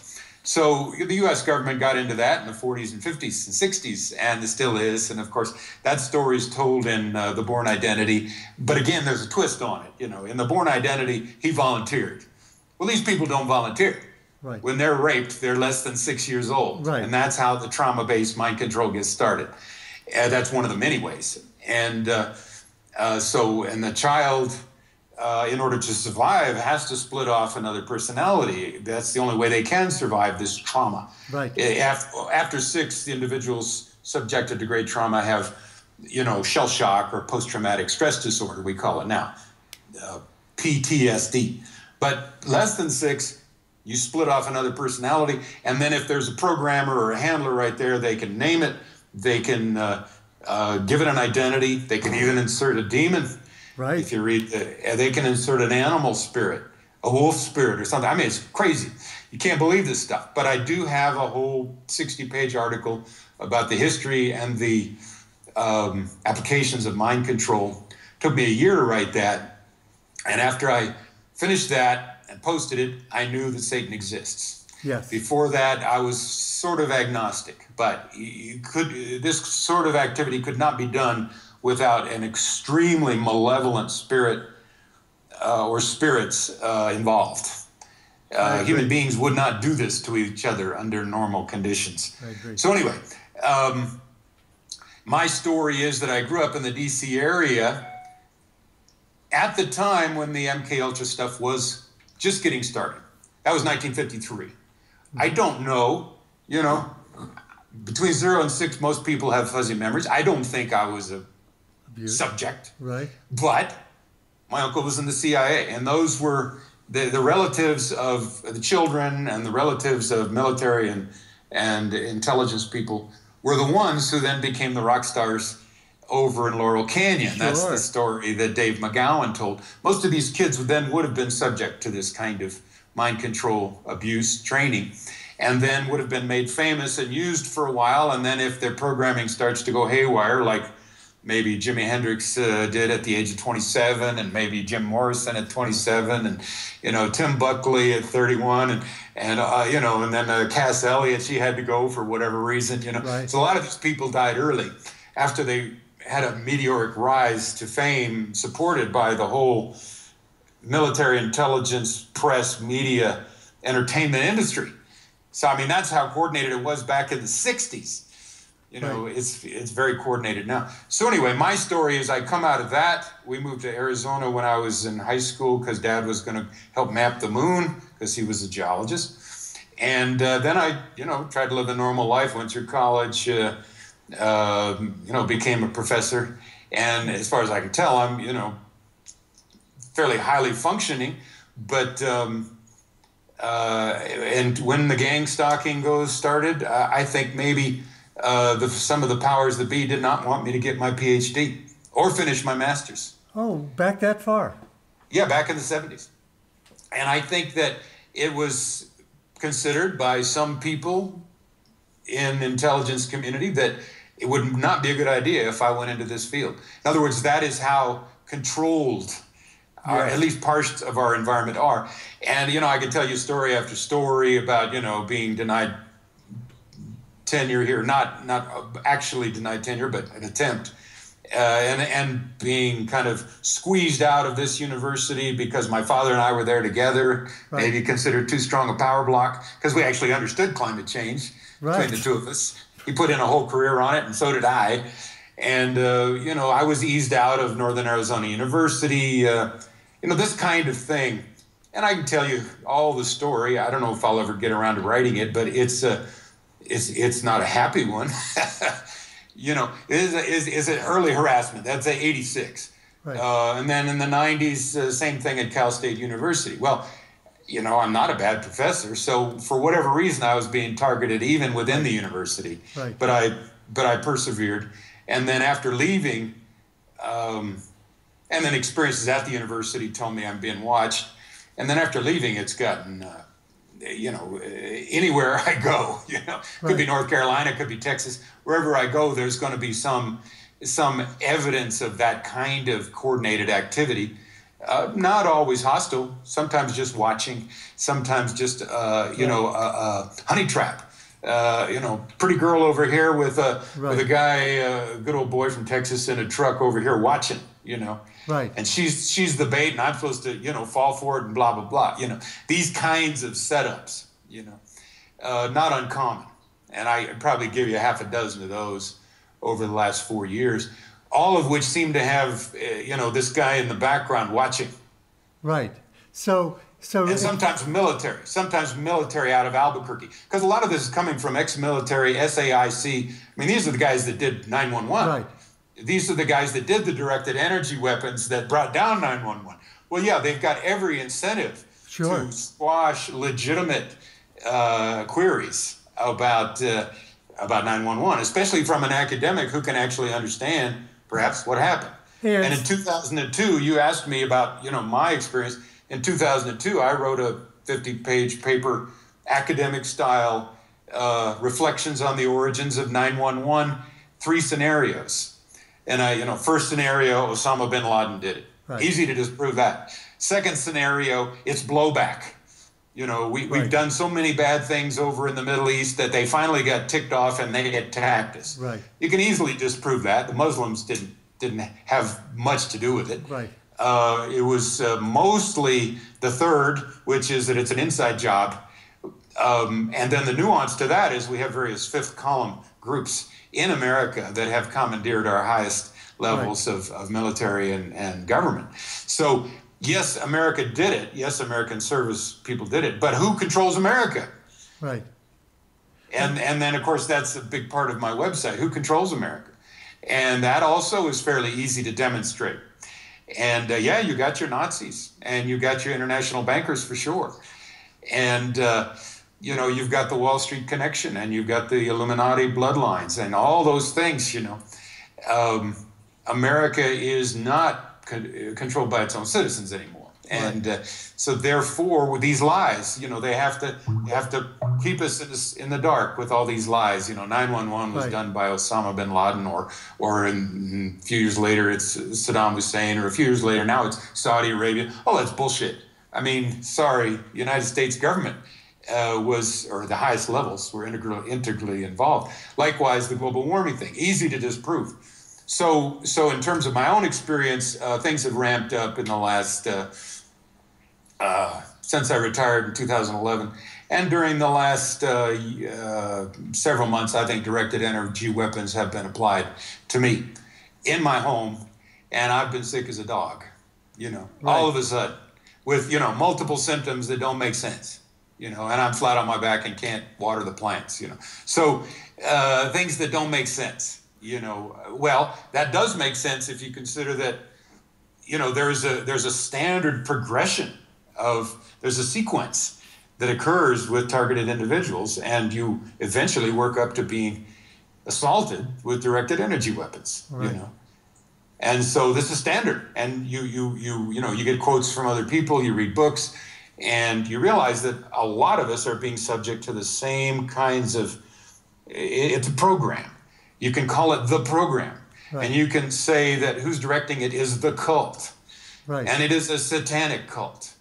So the U S government got into that in the forties and fifties and sixties, and it still is. And of course, that story is told in uh, The Bourne Identity. But again, there's a twist on it. You know, in The Bourne Identity, he volunteered. Well, these people don't volunteer. Right. When they're raped, they're less than six years old. Right. And that's how the trauma-based mind control gets started. Uh, that's one of the many ways. And uh, uh, so, and the child, uh, in order to survive, has to split off another personality. That's the only way they can survive this trauma. Right. After, after six, the individuals subjected to great trauma have, you know, shell shock or post-traumatic stress disorder, we call it now, uh, P T S D. But less than six, you split off another personality, and then if there's a programmer or a handler right there, they can name it, they can uh, uh, give it an identity, they can even insert a demon. Right. If you read, the, they can insert an animal spirit, a wolf spirit or something. I mean, it's crazy. You can't believe this stuff. But I do have a whole sixty-page article about the history and the um, applications of mind control. It took me a year to write that, and after I finished that and posted it, I knew that Satan exists. Yes. Before that, I was sort of agnostic, but you could, this sort of activity could not be done without an extremely malevolent spirit uh, or spirits uh, involved. Uh, human beings would not do this to each other under normal conditions. I agree. So anyway, um, my story is that I grew up in the D C area at the time when the M K Ultra stuff was just getting started. That was nineteen fifty-three. I don't know, you know, between zero and six, most people have fuzzy memories. I don't think I was a Abuse. subject. Right. But my uncle was in the C I A, and those were the, the relatives of the children and the relatives of military and, and intelligence people were the ones who then became the rock stars over in Laurel Canyon. Sure. That's the story that Dave McGowan told. Most of these kids would then would have been subject to this kind of mind control abuse training, and then would have been made famous and used for a while. And then if their programming starts to go haywire, like maybe Jimi Hendrix uh, did at the age of twenty-seven, and maybe Jim Morrison at twenty-seven, and you know Tim Buckley at thirty-one, and and uh, you know, and then uh, Cass Elliot, she had to go for whatever reason. You know, right. So a lot of these people died early after they had a meteoric rise to fame, supported by the whole military intelligence, press, media, entertainment industry. So, I mean, that's how coordinated it was back in the sixties. You know, right. it's it's very coordinated now. So anyway, my story is I come out of that. We moved to Arizona when I was in high school because Dad was going to help map the moon because he was a geologist. And uh, then I, you know, tried to live a normal life, went through college, uh, uh, you know, became a professor. And as far as I can tell, I'm, you know, fairly highly functioning, but um, uh, and when the gang stalking goes started, uh, I think maybe uh, the, some of the powers that be did not want me to get my P H D or finish my master's. Oh, back that far? Yeah, back in the seventies. And I think that it was considered by some people in the intelligence community that it would not be a good idea if I went into this field. In other words, that is how controlled Our, at least parts of our environment are. And, you know, I could tell you story after story about, you know, being denied tenure here, not not actually denied tenure, but an attempt, uh, and, and being kind of squeezed out of this university because my father and I were there together, right. Maybe considered too strong a power block, because we actually understood climate change right. between the two of us. He put in a whole career on it, and so did I. And, uh, you know, I was eased out of Northern Arizona University, uh, you know, this kind of thing. And I can tell you all the story. I don't know if I'll ever get around to writing it, but it's uh, it's it's not a happy one. You know, it is, is, is an early harassment. That's a eighty-six. Right. Uh, and then in the nineties, uh, same thing at Cal State University. Well, you know, I'm not a bad professor. So for whatever reason, I was being targeted even within the university. Right. But I but I persevered. And then after leaving, um, and then experiences at the university told me I'm being watched. And then after leaving, it's gotten, uh, you know, anywhere I go, you know, could right. be North Carolina, could be Texas, wherever I go, there's going to be some some evidence of that kind of coordinated activity. Uh, not always hostile, sometimes just watching, sometimes just, uh, you yeah. know, a, a honey trap. Uh, you know, pretty girl over here with a right. with a guy, a good old boy from Texas in a truck over here watching, you know. Right. And she's she's the bait, and I'm supposed to, you know, fall for it and blah, blah, blah. You know, these kinds of setups, you know, uh, not uncommon. And I probably give you a half a dozen of those over the last four years, all of which seem to have, uh, you know, this guy in the background watching. Right. So... So and sometimes military, sometimes military out of Albuquerque. Because a lot of this is coming from ex-military, S A I C. I mean, these are the guys that did nine one one. Right. These are the guys that did the directed energy weapons that brought down nine one one. Well, yeah, they've got every incentive sure. to squash legitimate uh, queries about uh, about nine one one, especially from an academic who can actually understand perhaps what happened. Yes. And in two thousand two, you asked me about, you know, my experience. In two thousand two, I wrote a fifty-page paper, academic-style uh, reflections on the origins of nine one one, three scenarios. And I, you know, first scenario, Osama bin Laden did it. Right. Easy to disprove that. Second scenario, it's blowback. You know, we, we've right. done so many bad things over in the Middle East that they finally got ticked off and they attacked us. Right. You can easily disprove that. The Muslims didn't didn't have much to do with it. Right. Uh, it was uh, mostly the third, which is that it's an inside job. Um, and then the nuance to that is we have various fifth column groups in America that have commandeered our highest levels right. of, of military and, and government. So, yes, America did it. Yes, American service people did it. But who controls America? Right. And, and then, of course, that's a big part of my website. Who controls America? And that also is fairly easy to demonstrate. And uh, yeah, you got your Nazis and you got your international bankers for sure. And, uh, you know, you've got the Wall Street connection and you've got the Illuminati bloodlines and all those things, you know. Um, America is not con- controlled by its own citizens anymore. And uh, so therefore, with these lies, you know, they have to they have to keep us in, this, in the dark with all these lies. You know, nine one one was right. done by Osama bin Laden, or or in, a few years later it's Saddam Hussein, or a few years later now it's Saudi Arabia. Oh, that's bullshit. I mean, sorry, the United States government uh, was, or the highest levels were integrally, integrally involved. Likewise, the global warming thing, easy to disprove. So, so in terms of my own experience, uh, things have ramped up in the last, uh, uh, since I retired in two thousand eleven. And during the last uh, uh, several months, I think directed energy weapons have been applied to me in my home. And I've been sick as a dog, you know, right. all of a sudden with, you know, multiple symptoms that don't make sense, you know, and I'm flat on my back and can't water the plants, you know. So uh, things that don't make sense. You know, well, that does make sense if you consider that, you know, there's a there's a standard progression of, there's a sequence that occurs with targeted individuals, and you eventually work up to being assaulted with directed energy weapons, right. you know. And so this is standard, and you you you you know, you get quotes from other people, you read books, and you realize that a lot of us are being subject to the same kinds of, it's a program. You can call it the program, right. and you can say that who's directing it is the cult. Right. And it is a satanic cult.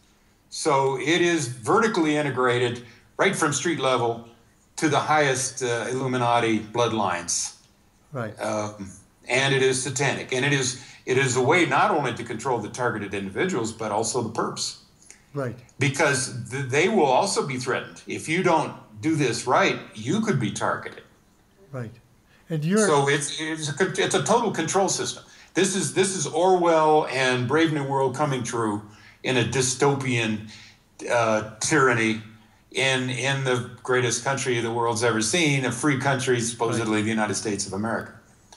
So it is vertically integrated right from street level to the highest uh, Illuminati bloodlines. Right. Um, and it is satanic. And it is it is a way not only to control the targeted individuals, but also the perps. Right. Because th- they will also be threatened. If you don't do this right, you could be targeted. Right. And you're so it's it's a, it's a total control system. This is this is Orwell and Brave New World coming true in a dystopian uh, tyranny in in the greatest country the world's ever seen, a free country, supposedly right. the United States of America.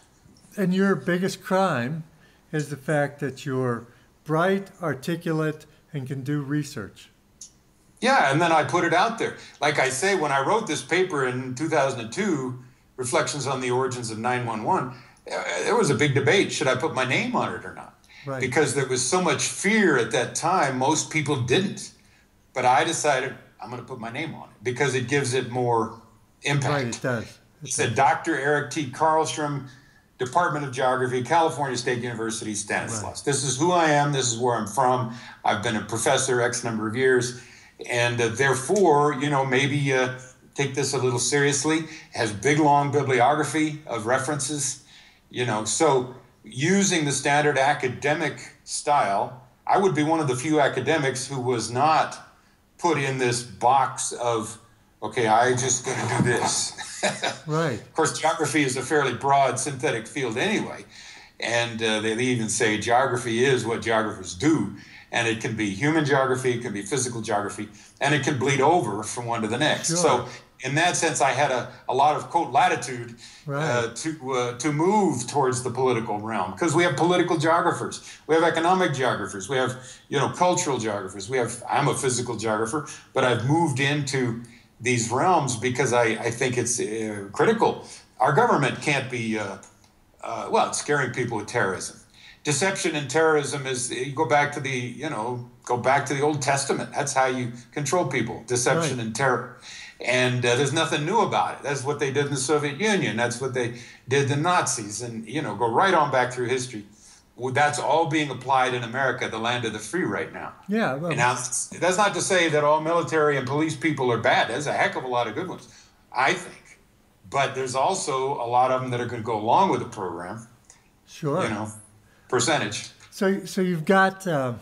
And your biggest crime is the fact that you're bright, articulate, and can do research. Yeah, and then I put it out there. Like I say, when I wrote this paper in two thousand two, Reflections on the Origins of nine one one, there was a big debate. Should I put my name on it or not? Right. Because there was so much fear at that time, most people didn't. But I decided I'm going to put my name on it because it gives it more impact. Right, it does. It it said Doctor Eric T. Karlstrom, Department of Geography, California State University, Stanislaus. Right. This is who I am. This is where I'm from. I've been a professor X number of years. And uh, therefore, you know, maybe uh, take this a little seriously. It has big, long bibliography of references, you know. So using the standard academic style, I would be one of the few academics who was not put in this box of, okay, I'm just going to do this. Right. Of course, geography is a fairly broad synthetic field anyway. And uh, they even say geography is what geographers do. And it can be human geography, it can be physical geography, and it can bleed over from one to the next. Sure. So in that sense, I had a, a lot of, quote, latitude right. uh, to uh, to move towards the political realm. Because we have political geographers, we have economic geographers, we have, you know, cultural geographers. We have, I'm a physical geographer, but I've moved into these realms because I, I think it's uh, critical. Our government can't be, uh, uh, well, it's scaring people with terrorism. Deception and terrorism is, you go back to the, you know, go back to the Old Testament. That's how you control people, deception right. and terror. And uh, there's nothing new about it. That's what they did in the Soviet Union. That's what they did the Nazis. And, you know, go right on back through history. Well, that's all being applied in America, the land of the free right now. Yeah. Well, and now, that's not to say that all military and police people are bad. There's a heck of a lot of good ones, I think. But there's also a lot of them that are going to go along with the program. Sure. You know. Percentage. So, so you've got, uh,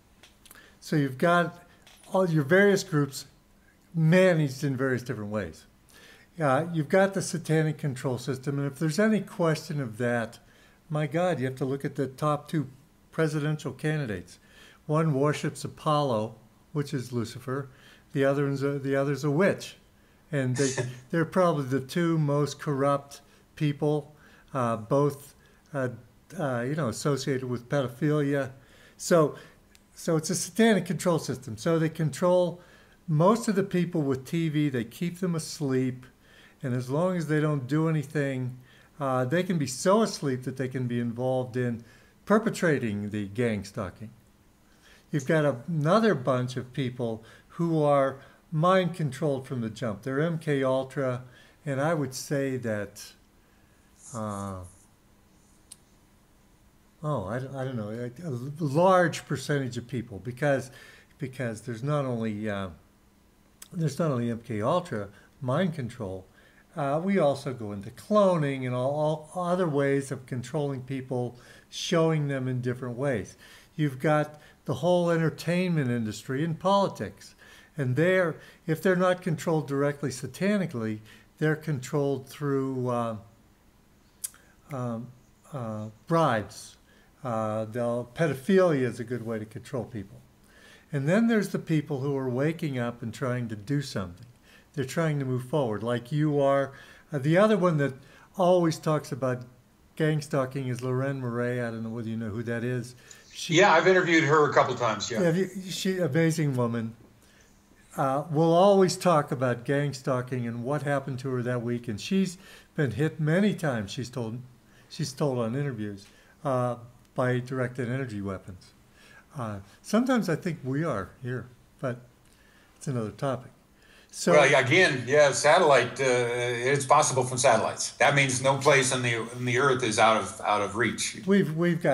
so you've got all your various groups managed in various different ways. Uh, you've got the satanic control system, and if there's any question of that, my God, you have to look at the top two presidential candidates. One worships Apollo, which is Lucifer. The other is a, the other's a witch, and they, they're probably the two most corrupt people, uh, both. Uh, Uh, you know, associated with pedophilia. So, so it's a satanic control system. So they control most of the people with T V. They keep them asleep. And as long as they don't do anything, uh, they can be so asleep that they can be involved in perpetrating the gang stalking. You've got a, another bunch of people who are mind controlled from the jump. They're M K Ultra. And I would say that... Uh, Oh, I, I don't know, a, a large percentage of people, because because there's not only uh, there's not only M K Ultra mind control, uh, we also go into cloning and all, all other ways of controlling people, showing them in different ways. You've got the whole entertainment industry and politics, and they're if they're not controlled directly satanically, they're controlled through uh, um, uh, bribes. Uh, they'll, pedophilia is a good way to control people. And then there's the people who are waking up and trying to do something. They're trying to move forward, like you are. Uh, the other one that always talks about gang stalking is Lorraine Murray. I don't know whether you know who that is. She, yeah, I've interviewed her a couple of times, yeah. yeah she, amazing woman. Uh, we'll always talk about gang stalking and what happened to her that week. And she's been hit many times, she's told, she's told on interviews. Uh, by directed energy weapons. Uh, sometimes I think we are here, but it's another topic. So, well, again, yeah, satellite, uh, it's possible from satellites. That means no place on the, on the Earth is out of out of reach. We've, we've got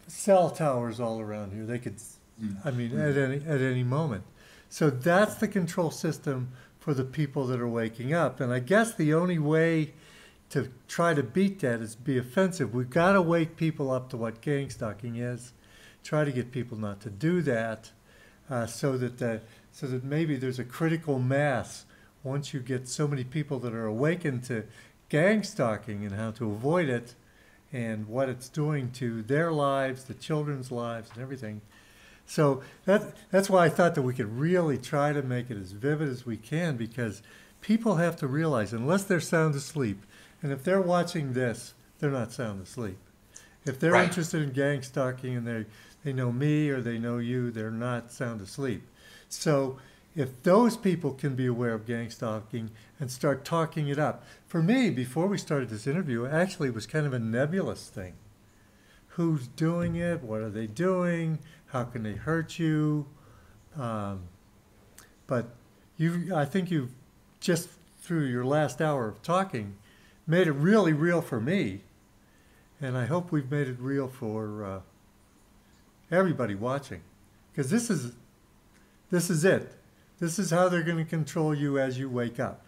cell towers all around here. They could, I mean, at any at any moment. So that's the control system for the people that are waking up. And I guess the only way to try to beat that is be offensive. We've got to wake people up to what gang stalking is. Try to get people not to do that, uh, so that the, so that maybe there's a critical mass once you get so many people that are awakened to gang stalking and how to avoid it and what it's doing to their lives, the children's lives, and everything. So that, that's why I thought that we could really try to make it as vivid as we can, because people have to realize, unless they're sound asleep, and if they're watching this, they're not sound asleep. If they're Right. interested in gang stalking and they they know me or they know you, they're not sound asleep. So if those people can be aware of gang stalking and start talking it up. For me, before we started this interview, actually it was kind of a nebulous thing. Who's doing it? What are they doing? How can they hurt you? Um, but you, I think you've just through your last hour of talking made it really real for me. And I hope we've made it real for uh, everybody watching, because this is this is it. This is how they're going to control you as you wake up.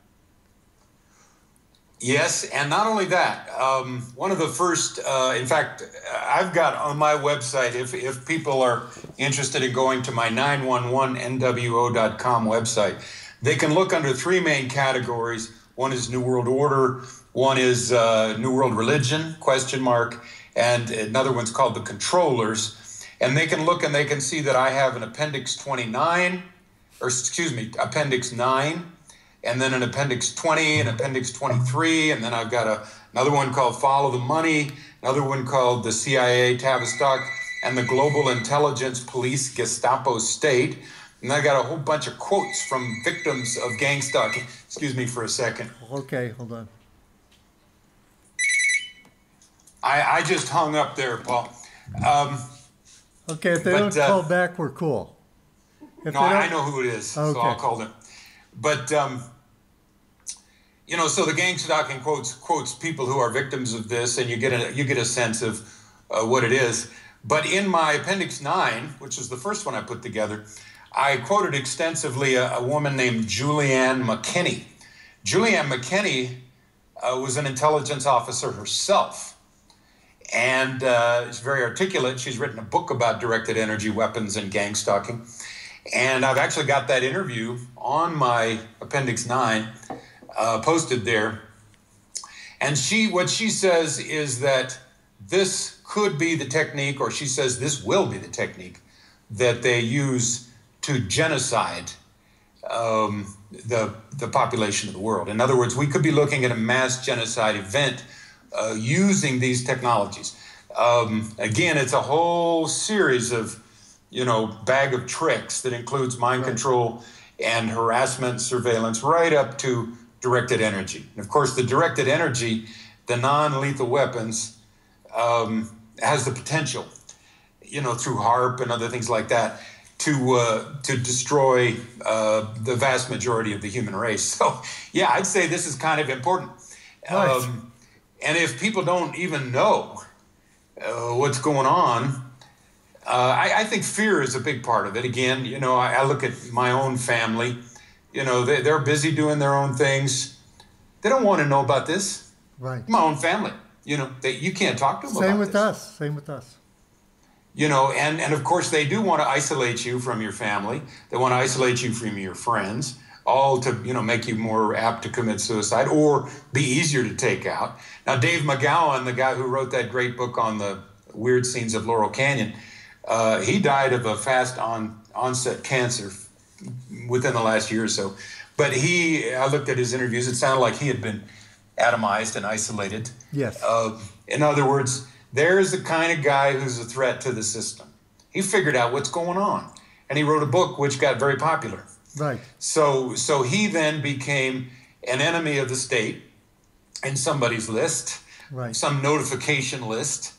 Yes, and not only that, um, one of the first, uh, in fact, I've got on my website, if, if people are interested in going to my nine one one N W O dot com website, they can look under three main categories. One is New World Order, one is uh, New World Religion, question mark, and another one's called The Controllers. And they can look and they can see that I have an Appendix twenty-nine, or excuse me, Appendix nine, and then an Appendix twenty, an Appendix twenty-three, and then I've got a, another one called Follow the Money, another one called the C I A Tavistock, and the Global Intelligence Police Gestapo State. And I got a whole bunch of quotes from victims of gang stalking. Excuse me for a second. Okay, hold on. I, I just hung up there, Paul. Um, Okay, if they But, don't uh, call back, we're cool. If no, they don't- I know who it is, so Okay. I'll call them. But, um, you know, so the gang stalking quotes quotes people who are victims of this, and you get a, you get a sense of uh, what it is. But in my Appendix nine, which is the first one I put together, I quoted extensively a, a woman named Julianne McKinney. Julianne McKinney uh, was an intelligence officer herself. And uh, she's very articulate. She's written a book about directed energy weapons and gang stalking. And I've actually got that interview on my Appendix nine uh, posted there. And she, what she says is that this could be the technique, or she says this will be the technique that they use to genocide um, the, the population of the world. In other words, we could be looking at a mass genocide event Uh, using these technologies. Um, again, it's a whole series of, you know, bag of tricks that includes mind control and harassment, surveillance, right up to directed energy. And of course, the directed energy, the non-lethal weapons, um, has the potential, you know, through HARP and other things like that, to uh, to destroy uh, the vast majority of the human race. So, yeah, I'd say this is kind of important. Right. Um, And if people don't even know uh, what's going on, uh, I, I think fear is a big part of it. Again, you know, I, I look at my own family. You know, they, they're busy doing their own things. They don't want to know about this. Right. My own family. You know, they, you can't talk to them Same about with this. us. Same with us. You know, and, and of course they do want to isolate you from your family. They want to isolate you from your friends, all to, you know, make you more apt to commit suicide or be easier to take out. Now, Dave McGowan, the guy who wrote that great book on the weird scenes of Laurel Canyon, uh, he died of a fast on, onset cancer within the last year or so. But he, I looked at his interviews, it sounded like he had been atomized and isolated. Yes. Uh, in other words, there's the kind of guy who's a threat to the system. He figured out what's going on, and he wrote a book which got very popular. Right. So, so he then became an enemy of the state in somebody's list, Right. some notification list,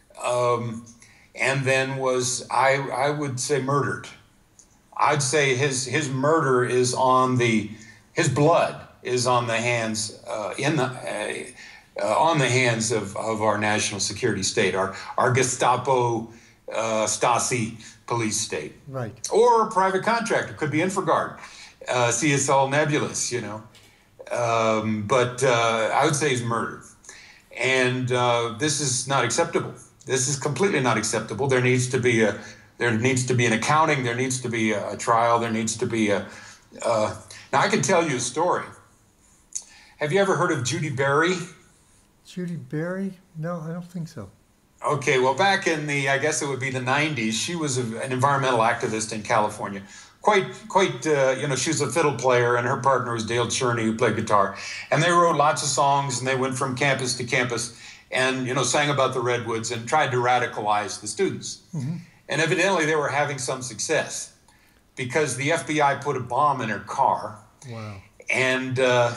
um, and then was, I, I would say, murdered. I'd say his his murder is on the, his blood is on the hands uh, in the uh, uh, on the hands of, of our national security state, our our Gestapo uh, Stasi police state. Right. Or a private contractor, could be Infraguard. Uh, see, it's all nebulous, you know. Um, but uh, I would say he's murdered. And uh, this is not acceptable. This is completely not acceptable. There needs to be a, there needs to be an accounting. There needs to be a, a trial. There needs to be a. Uh, now I can tell you a story. Have you ever heard of Judy Berry? Judy Berry? No, I don't think so. Okay, well, back in the, I guess it would be the nineties, she was a, an environmental activist in California. Quite, quite, uh, you know, she was a fiddle player, and her partner was Dale Cherney, who played guitar. And they wrote lots of songs, and they went from campus to campus and, you know, sang about the redwoods and tried to radicalize the students. Mm-hmm. And evidently they were having some success because the F B I put a bomb in her car. Wow. And, uh,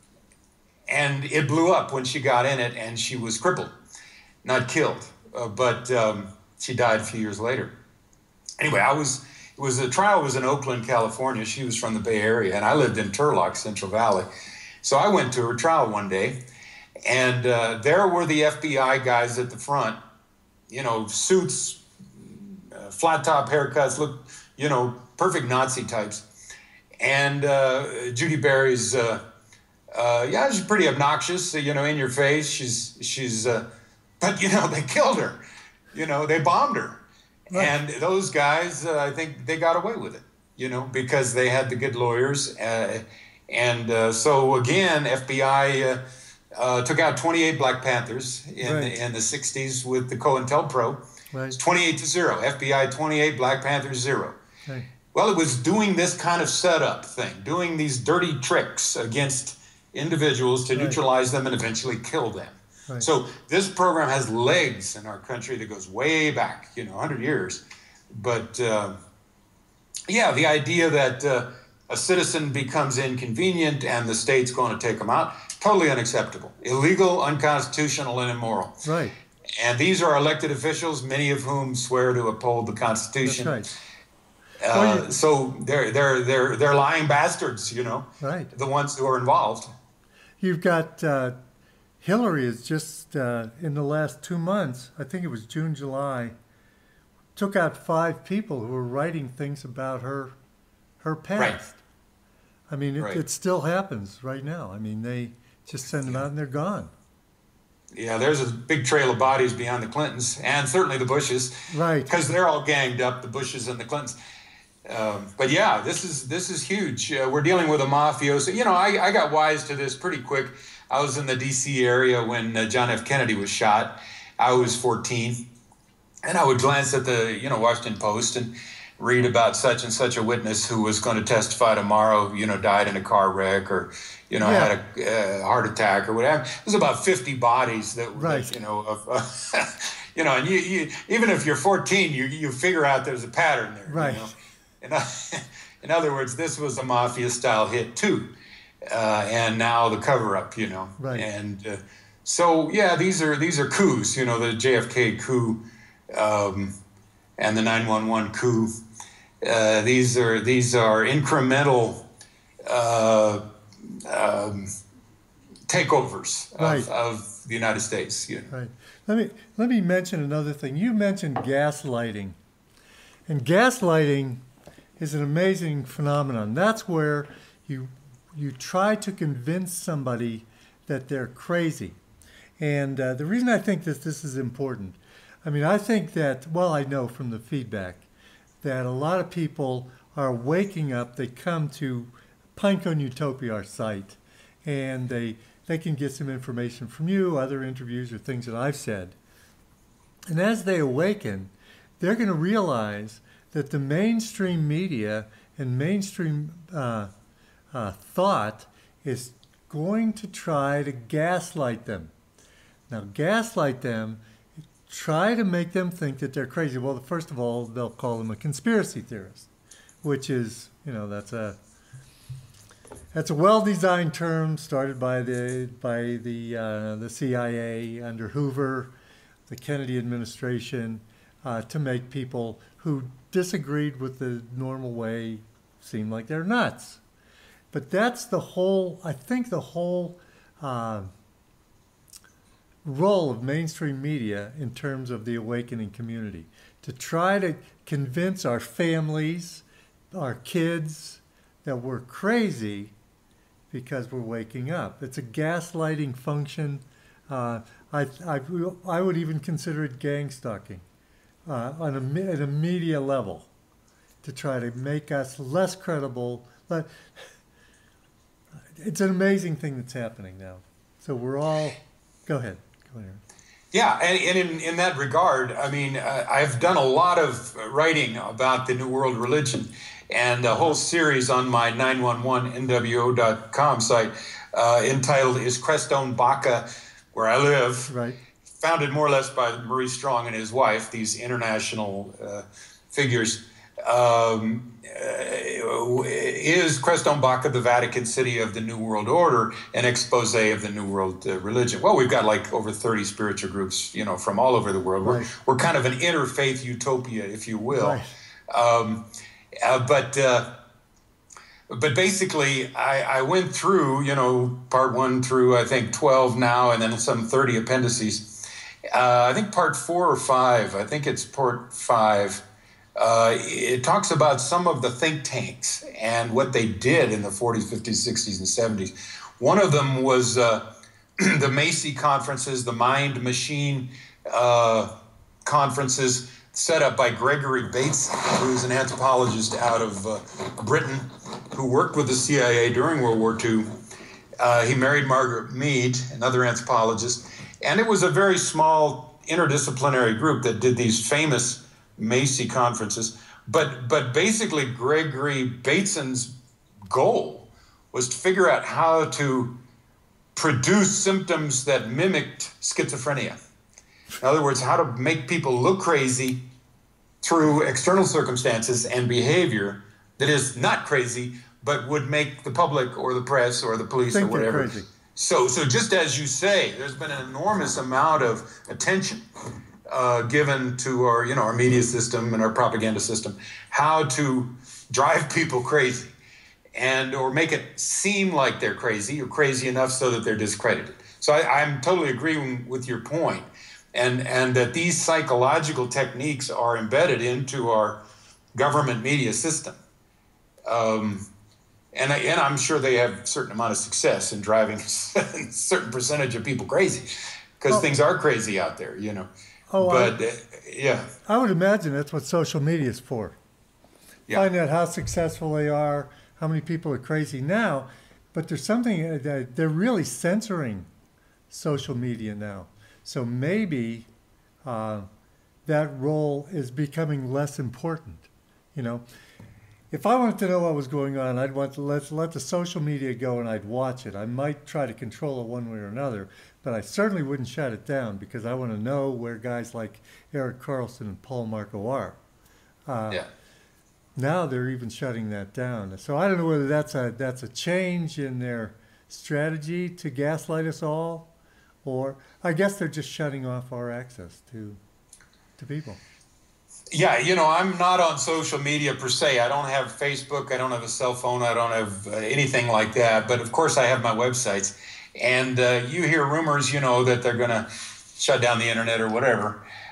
and it blew up when she got in it, and she was crippled, not killed, uh, but um, she died a few years later. Anyway, I was, it was, the trial was in Oakland, California. She was from the Bay Area, and I lived in Turlock, Central Valley. So I went to her trial one day, and uh, there were the F B I guys at the front, you know, suits, uh, flat top haircuts, look, you know, perfect Nazi types. And uh, Judy Berry's, uh, uh, yeah, she's pretty obnoxious, you know, in your face. She's, she's, uh, but, you know, they killed her, you know, they bombed her. Right. And those guys, uh, I think they got away with it, you know, because they had the good lawyers. Uh, and uh, so, again, F B I uh, uh, took out twenty-eight Black Panthers in, right. the, in the sixties with the COINTELPRO. Right. It's twenty-eight to zero. F B I twenty-eight, Black Panthers zero. Right. Well, it was doing this kind of setup thing, doing these dirty tricks against individuals to right. neutralize them and eventually kill them. Right. So this program has legs in our country that goes way back, you know, one hundred years. But, uh, yeah, the idea that uh, a citizen becomes inconvenient and the state's going to take them out, totally unacceptable. Illegal, unconstitutional, and immoral. Right. And these are elected officials, many of whom swear to uphold the Constitution. That's right. Uh, well, you, so they're, they're, they're, they're lying bastards, you know, right. the ones who are involved. You've got... Uh, Hillary is just, uh, in the last two months, I think it was June, July, took out five people who were writing things about her her past. Right. I mean, it, right. it still happens right now. I mean, they just send them yeah. out and they're gone. Yeah, there's a big trail of bodies beyond the Clintons and certainly the Bushes. Right. Because they're all ganged up, the Bushes and the Clintons. Um, but yeah, this is this is huge. Uh, we're dealing with a mafioso. You know, I, I got wise to this pretty quick. I was in the D C area when uh, John F. Kennedy was shot. I was fourteen. And I would glance at the, you know, Washington Post and read about such and such a witness who was going to testify tomorrow, you know, died in a car wreck or, you know, yeah. had a uh, heart attack or whatever. It was about fifty bodies that, right. that you know, of, uh, you know, and you, you, even if you're fourteen, you, you figure out there's a pattern there. Right. You know? in, in other words, this was a mafia-style hit, too. Uh, and now the cover-up, you know. Right. And uh, so, yeah, these are these are coups, you know, the J F K coup um, and the nine one one coup. Uh, these are these are incremental uh, um, takeovers of, right. of the United States. You know. Right. Let me let me mention another thing. You mentioned gaslighting, and gaslighting is an amazing phenomenon. That's where you you try to convince somebody that they're crazy. And uh, the reason I think that this is important, I mean, I think that, well, I know from the feedback that a lot of people are waking up. They come to Pinecone Utopia, our site, and they they can get some information from you, other interviews or things that I've said. And as they awaken, they're going to realize that the mainstream media and mainstream uh, uh, thought is going to try to gaslight them. Now, gaslight them, try to make them think that they're crazy. Well, first of all, they'll call them a conspiracy theorist, which is, you know, that's a that's a well-designed term started by the by the uh, the C I A under Hoover, the Kennedy administration, uh, to make people who disagreed with the normal way seem like they're nuts. But that's the whole, I think the whole uh, role of mainstream media in terms of the awakening community, to try to convince our families, our kids, that we're crazy because we're waking up. It's a gaslighting function. Uh, I, I, I would even consider it gang stalking uh, on a, at a media level to try to make us less credible. But it's an amazing thing that's happening now. So we're all, go ahead. Go ahead. Yeah, and, and in, in that regard, I mean, uh, I've done a lot of writing about the New World Religion and a whole series on my nine one one N W O dot com site uh, entitled Is Karlstrom Baca Where I Live? Right. Founded more or less by Maurice Strong and his wife, these international uh, figures. Um, uh, is Karlstrom Baca the Vatican City of the New World Order, an expose of the New World uh, religion? Well, we've got like over thirty spiritual groups, you know, from all over the world. Right. We're, we're kind of an interfaith utopia, if you will. Right. Um, uh, but uh, but basically, I, I went through, you know, part one through, I think, twelve now, and then some thirty appendices. Uh, I think part four or five, I think it's part five, Uh, it talks about some of the think tanks and what they did in the forties, fifties, sixties, and seventies. One of them was uh, the Macy conferences, the Mind Machine uh, conferences set up by Gregory Bates, who's an anthropologist out of uh, Britain who worked with the C I A during World War Two. Uh, he married Margaret Mead, another anthropologist, and it was a very small interdisciplinary group that did these famous Macy conferences, but but basically Gregory Bateson's goal was to figure out how to produce symptoms that mimicked schizophrenia. In other words, how to make people look crazy through external circumstances and behavior that is not crazy, but would make the public or the press or the police Think or whatever. they're crazy. So, so just as you say, there's been an enormous amount of attention Uh, given to our, you know, our media system and our propaganda system, how to drive people crazy, and or make it seem like they're crazy or crazy enough so that they're discredited. So I, I'm totally agreeing with your point, and and that these psychological techniques are embedded into our government media system, um, and I, and I'm sure they have a certain amount of success in driving a certain percentage of people crazy, because well, things are crazy out there, you know. Oh, but I, uh, yeah, I would imagine that's what social media is for. Yeah. Find out how successful they are, how many people are crazy now. But there's something that they're really censoring social media now. So maybe uh, that role is becoming less important. You know, if I wanted to know what was going on, I'd want to let let the social media go and I'd watch it. I might try to control it one way or another, but I certainly wouldn't shut it down because I want to know where guys like Eric Karlstrom and Paul Marco are. Uh, yeah. Now they're even shutting that down. So I don't know whether that's a that's a change in their strategy to gaslight us all, or I guess they're just shutting off our access to to people. Yeah, you know, I'm not on social media per se. I don't have Facebook. I don't have a cell phone. I don't have uh, anything like that. But of course, I have my websites. And uh, you hear rumors, you know, that they're going to shut down the internet or whatever.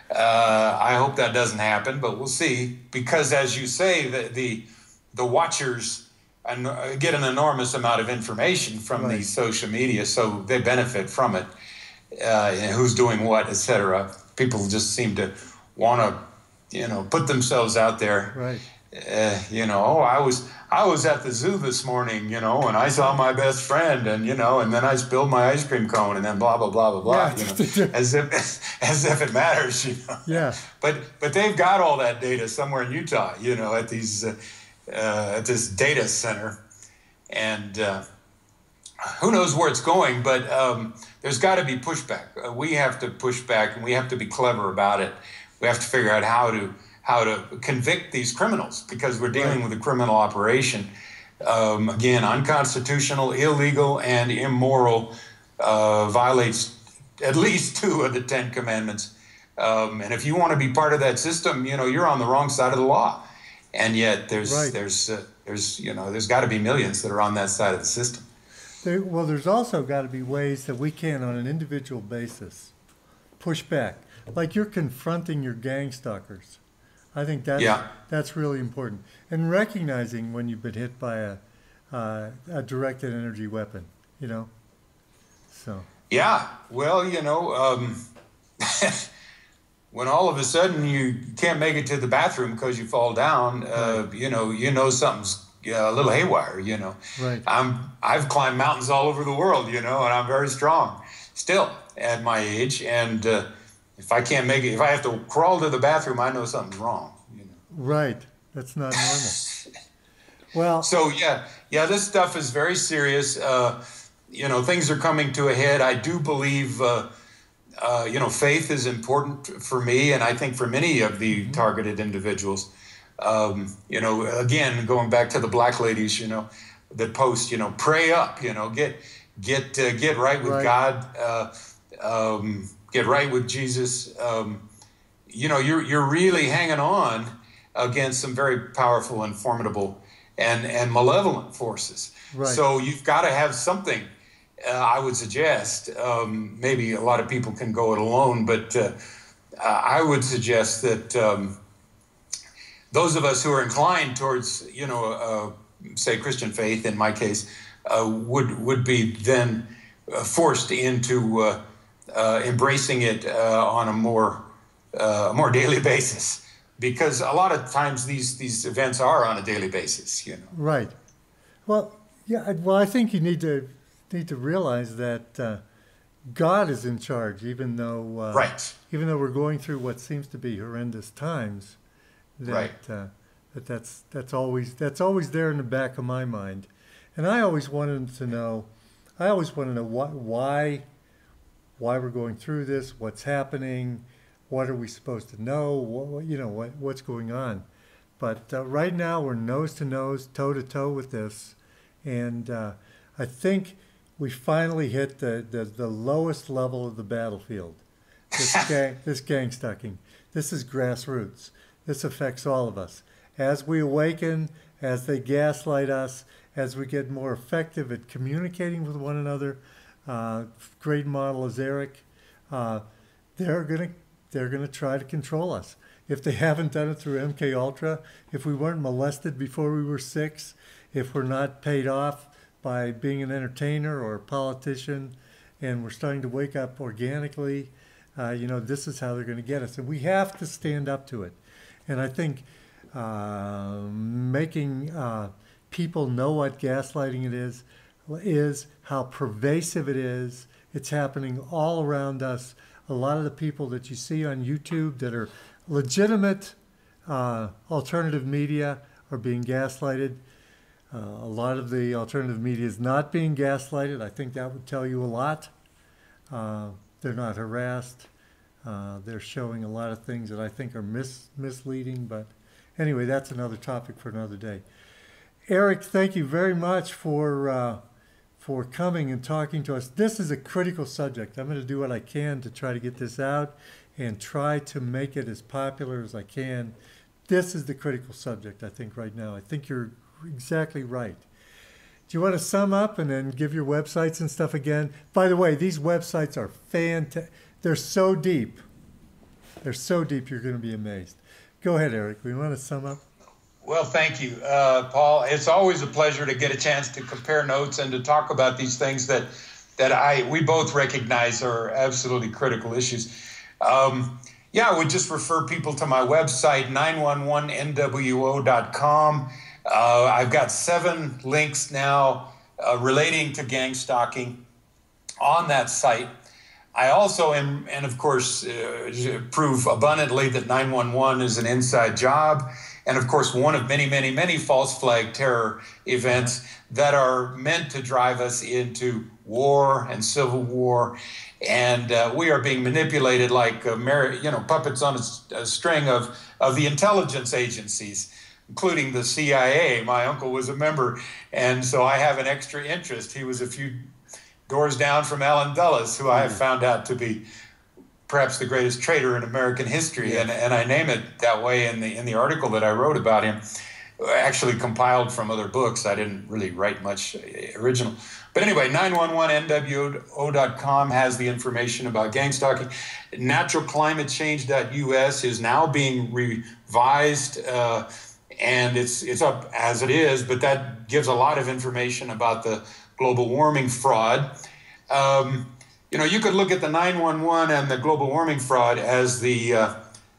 Uh, I hope that doesn't happen, but we'll see. Because as you say, the the, the watchers get an enormous amount of information from right. these social media, so they benefit from it. Uh, who's doing what, et cetera. People just seem to want to, you know, put themselves out there. Right. Uh, you know, oh, I was I was at the zoo this morning, you know, and I saw my best friend, and you know, and then I spilled my ice cream cone, and then blah blah blah blah blah. Yeah. You know, as if as if it matters, you know. Yeah. But but they've got all that data somewhere in Utah, you know, at these uh, uh, at this data center, and uh, who knows where it's going. But um, there's got to be pushback. Uh, we have to push back, and we have to be clever about it. We have to figure out how to. how to convict these criminals, because we're dealing right. with a criminal operation. Um, again, unconstitutional, illegal, and immoral, uh, violates at least two of the Ten Commandments. Um, and if you want to be part of that system, you know, you're on the wrong side of the law. And yet there's, right. there's, uh, there's, you know, there's got to be millions that are on that side of the system. There, well, there's also got to be ways that we can, on an individual basis, push back. Like you're confronting your gang stalkers. I think that's Yeah. that's really important. And recognizing when you've been hit by a uh, a directed energy weapon, you know. So. Yeah. Well, you know, um, when all of a sudden you can't make it to the bathroom because you fall down, uh, Right. you know, you know something's uh, a little haywire. You know, Right. I'm I've climbed mountains all over the world, you know, and I'm very strong still at my age. And uh, if I can't make it, if I have to crawl to the bathroom, I know something's wrong. You know. Right. That's not normal. Well. So yeah, yeah, this stuff is very serious. Uh, you know, things are coming to a head. I do believe. Uh, Uh, you know, faith is important for me, and I think for many of the targeted individuals. Um, you know, again, going back to the black ladies, you know, that post, you know, pray up, you know, get get uh, get right with Right. God, uh, um, get right with Jesus. Um, you know, you're you're really hanging on against some very powerful and formidable and and malevolent forces. Right. So you've got to have something. Uh, I would suggest, um, maybe a lot of people can go it alone, but uh, uh, I would suggest that um, those of us who are inclined towards, you know, uh, say Christian faith, in my case, uh, would would be then uh, forced into uh, uh, embracing it uh, on a more uh, more daily basis, because a lot of times these these events are on a daily basis, you know. Right. Well, yeah. I- Well, I think you need to need to realize that uh, God is in charge, even though uh, Right. even though we're going through what seems to be horrendous times. That Right. uh, that that's that's always that's always there in the back of my mind, and I always wanted to know. I always want to know what why why we're going through this, what's happening, what are we supposed to know, what, what- you know, what what's going on. But uh, right now we're nose to nose, toe to toe with this, and uh, I think we finally hit the, the, the lowest level of the battlefield. This gang, this gang stalking. This is grassroots. This affects all of us. As we awaken, as they gaslight us, as we get more effective at communicating with one another, uh, great model is Eric. Uh, they're gonna they're gonna try to control us. If they haven't done it through M K Ultra, if we weren't molested before we were six, if we're not paid off by being an entertainer or a politician, and we're starting to wake up organically, uh, you know, this is how they're going to get us. And we have to stand up to it. And I think uh, making uh, people know what gaslighting it is, is how pervasive it is. It's happening all around us. A lot of the people that you see on YouTube that are legitimate uh, alternative media are being gaslighted. Uh, a lot of the alternative media is not being gaslighted. I think that would tell you a lot. Uh, they're not harassed. Uh, they're showing a lot of things that I think are mis- misleading. But anyway, that's another topic for another day. Eric, thank you very much for uh, for coming and talking to us. This is a critical subject. I'm going to do what I can to try to get this out and try to make it as popular as I can. This is the critical subject, I think, right now. I think you're exactly right. Do you want to sum up and then give your websites and stuff again? By the way, these websites are fantastic. They're so deep. They're so deep, you're going to be amazed. Go ahead, Eric. We want to sum up? Well, thank you, uh, Paul. It's always a pleasure to get a chance to compare notes and to talk about these things that that I we both recognize are absolutely critical issues. Um, yeah, I would just refer people to my website, nine one one N W O dot com. Uh, I've got seven links now uh, relating to gang stalking on that site. I also am, and of course, uh, prove abundantly that nine one one is an inside job. And of course, one of many, many, many false flag terror events that are meant to drive us into war and civil war. And uh, we are being manipulated like, uh, you know, puppets on a, a string of, of the intelligence agencies, including the C I A. My uncle was a member, and so I have an extra interest. He was a few doors down from Allen Dulles, who I have found out to be perhaps the greatest traitor in American history, yes. and, and I name it that way in the in the article that I wrote about him. actually compiled from other books. I didn't really write much original. But anyway, nine one one N W O dot com has the information about gang stalking. natural climate change dot U S is now being revised, uh, and it's it's up as it is, but that gives a lot of information about the global warming fraud. Um, you know, you could look at the nine one one and the global warming fraud as the uh,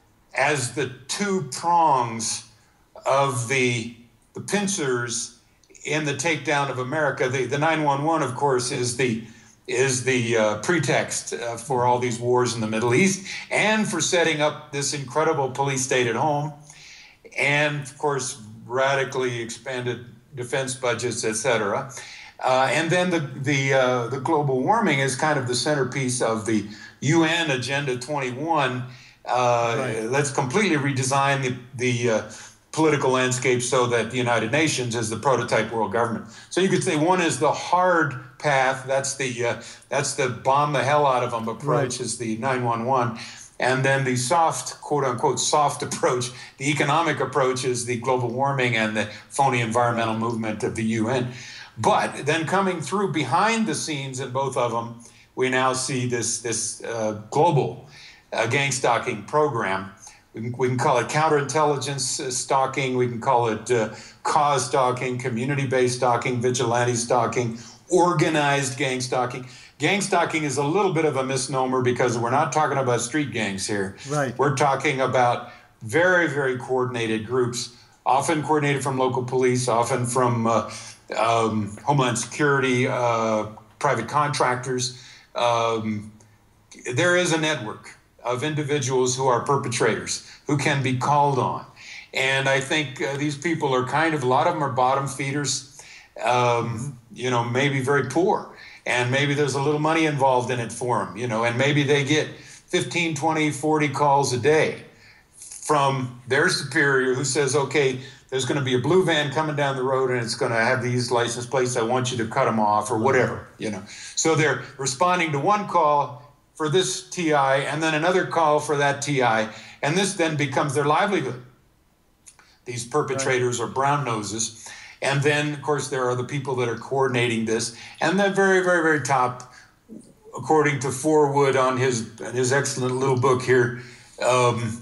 as the two prongs of the the pincers in the takedown of America. The the nine one one, of course, is the is the uh, pretext uh, for all these wars in the Middle East and for setting up this incredible police state at home, and of course radically expanded defense budgets, et cetera. Uh, and then the the uh, the global warming is kind of the centerpiece of the U N Agenda twenty-one. Uh, right. Let's completely redesign the the uh, political landscape so that the United Nations is the prototype world government. So you could say one is the hard path. That's the uh, that's the bomb the hell out of them approach, right. Is the nine one one. And then the soft, quote unquote, soft approach, the economic approach, is the global warming and the phony environmental movement of the U N. But then coming through behind the scenes in both of them, we now see this, this uh, global uh, gang stalking program. We can, we can call it counterintelligence uh, stalking. We can call it uh, cause stalking, community-based stalking, vigilante stalking, organized gang stalking. Gang stalking is a little bit of a misnomer because we're not talking about street gangs here. Right. We're talking about very, very coordinated groups, often coordinated from local police, often from uh, um, Homeland Security, uh, private contractors. Um, there is a network of individuals who are perpetrators, who can be called on. And I think uh, these people are kind of, a lot of them are bottom feeders, um, you know, maybe very poor. And maybe there's a little money involved in it for them, you know, and maybe they get fifteen, twenty, forty calls a day from their superior who says, okay, there's going to be a blue van coming down the road and it's going to have these license plates. I want you to cut them off or whatever, you know. So they're responding to one call for this T I and then another call for that T I. And this then becomes their livelihood. These perpetrators are brown noses. And then, of course, there are the people that are coordinating this. And the very, very, very top, according to Forwood on his, his excellent little book here, um,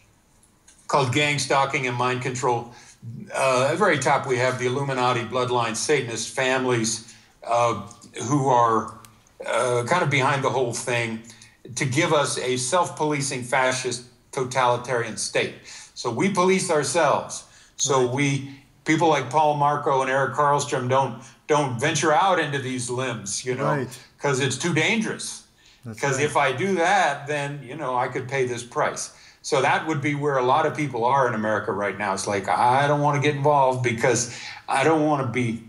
called Gang Stalking and Mind Control. Uh, at the very top, we have the Illuminati, bloodline, Satanist families uh, who are uh, kind of behind the whole thing to give us a self-policing fascist totalitarian state. So we police ourselves. So right. we... People like Paul Marco and Eric Karlstrom don't don't venture out into these limbs, you know, because right. it's too dangerous. Because right. if I do that, then, you know, I could pay this price. So that would be where a lot of people are in America right now. It's like, I don't want to get involved because I don't want to be,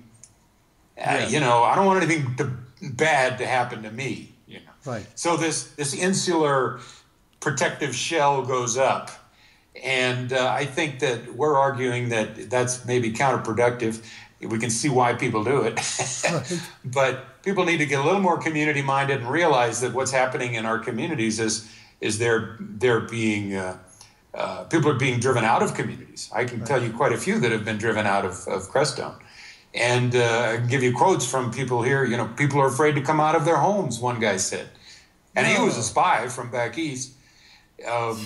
uh, yes. you know, I don't want anything to, bad to happen to me, you know. Right. So this, this insular protective shell goes up. And uh, I think that we're arguing that that's maybe counterproductive. We can see why people do it. Right. But people need to get a little more community minded and realize that what's happening in our communities is is they're, they're being, uh, uh, people are being driven out of communities. I can right. tell you quite a few that have been driven out of, of Crestone. And uh, I can give you quotes from people here. You know, people are afraid to come out of their homes, one guy said. And oh. he was a spy from back east. Um,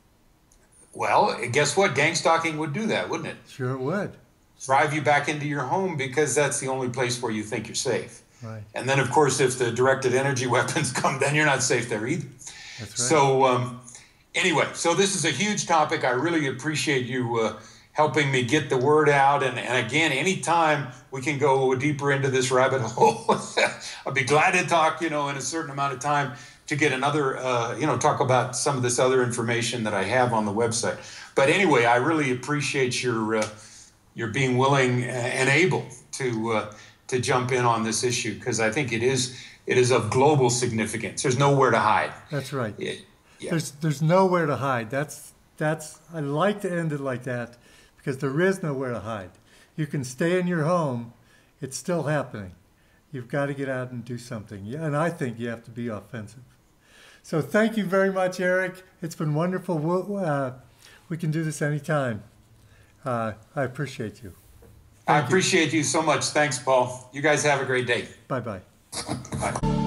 Well, guess what? Gang stalking would do that, wouldn't it? Sure it would. Drive you back into your home because that's the only place where you think you're safe. Right. And then, of course, if the directed energy weapons come, then you're not safe there either. That's right. So um, anyway, so this is a huge topic. I really appreciate you uh, helping me get the word out. And, and again, anytime we can go deeper into this rabbit hole, I'll be glad to talk, you know, in a certain amount of time, to get another, uh, you know, talk about some of this other information that I have on the website. But anyway, I really appreciate your uh, your being willing and able to uh, to jump in on this issue, because I think it is it is of global significance. There's nowhere to hide. That's right. It, yeah. There's there's nowhere to hide. That's that's I like to end it like that, because there is nowhere to hide. You can stay in your home. It's still happening. You've got to get out and do something. Yeah, and I think you have to be offensive. So thank you very much, Eric. It's been wonderful. We'll, uh, we can do this anytime. Uh, I appreciate you. I Thank you. appreciate you so much. Thanks, Paul. You guys have a great day. Bye-bye. Bye.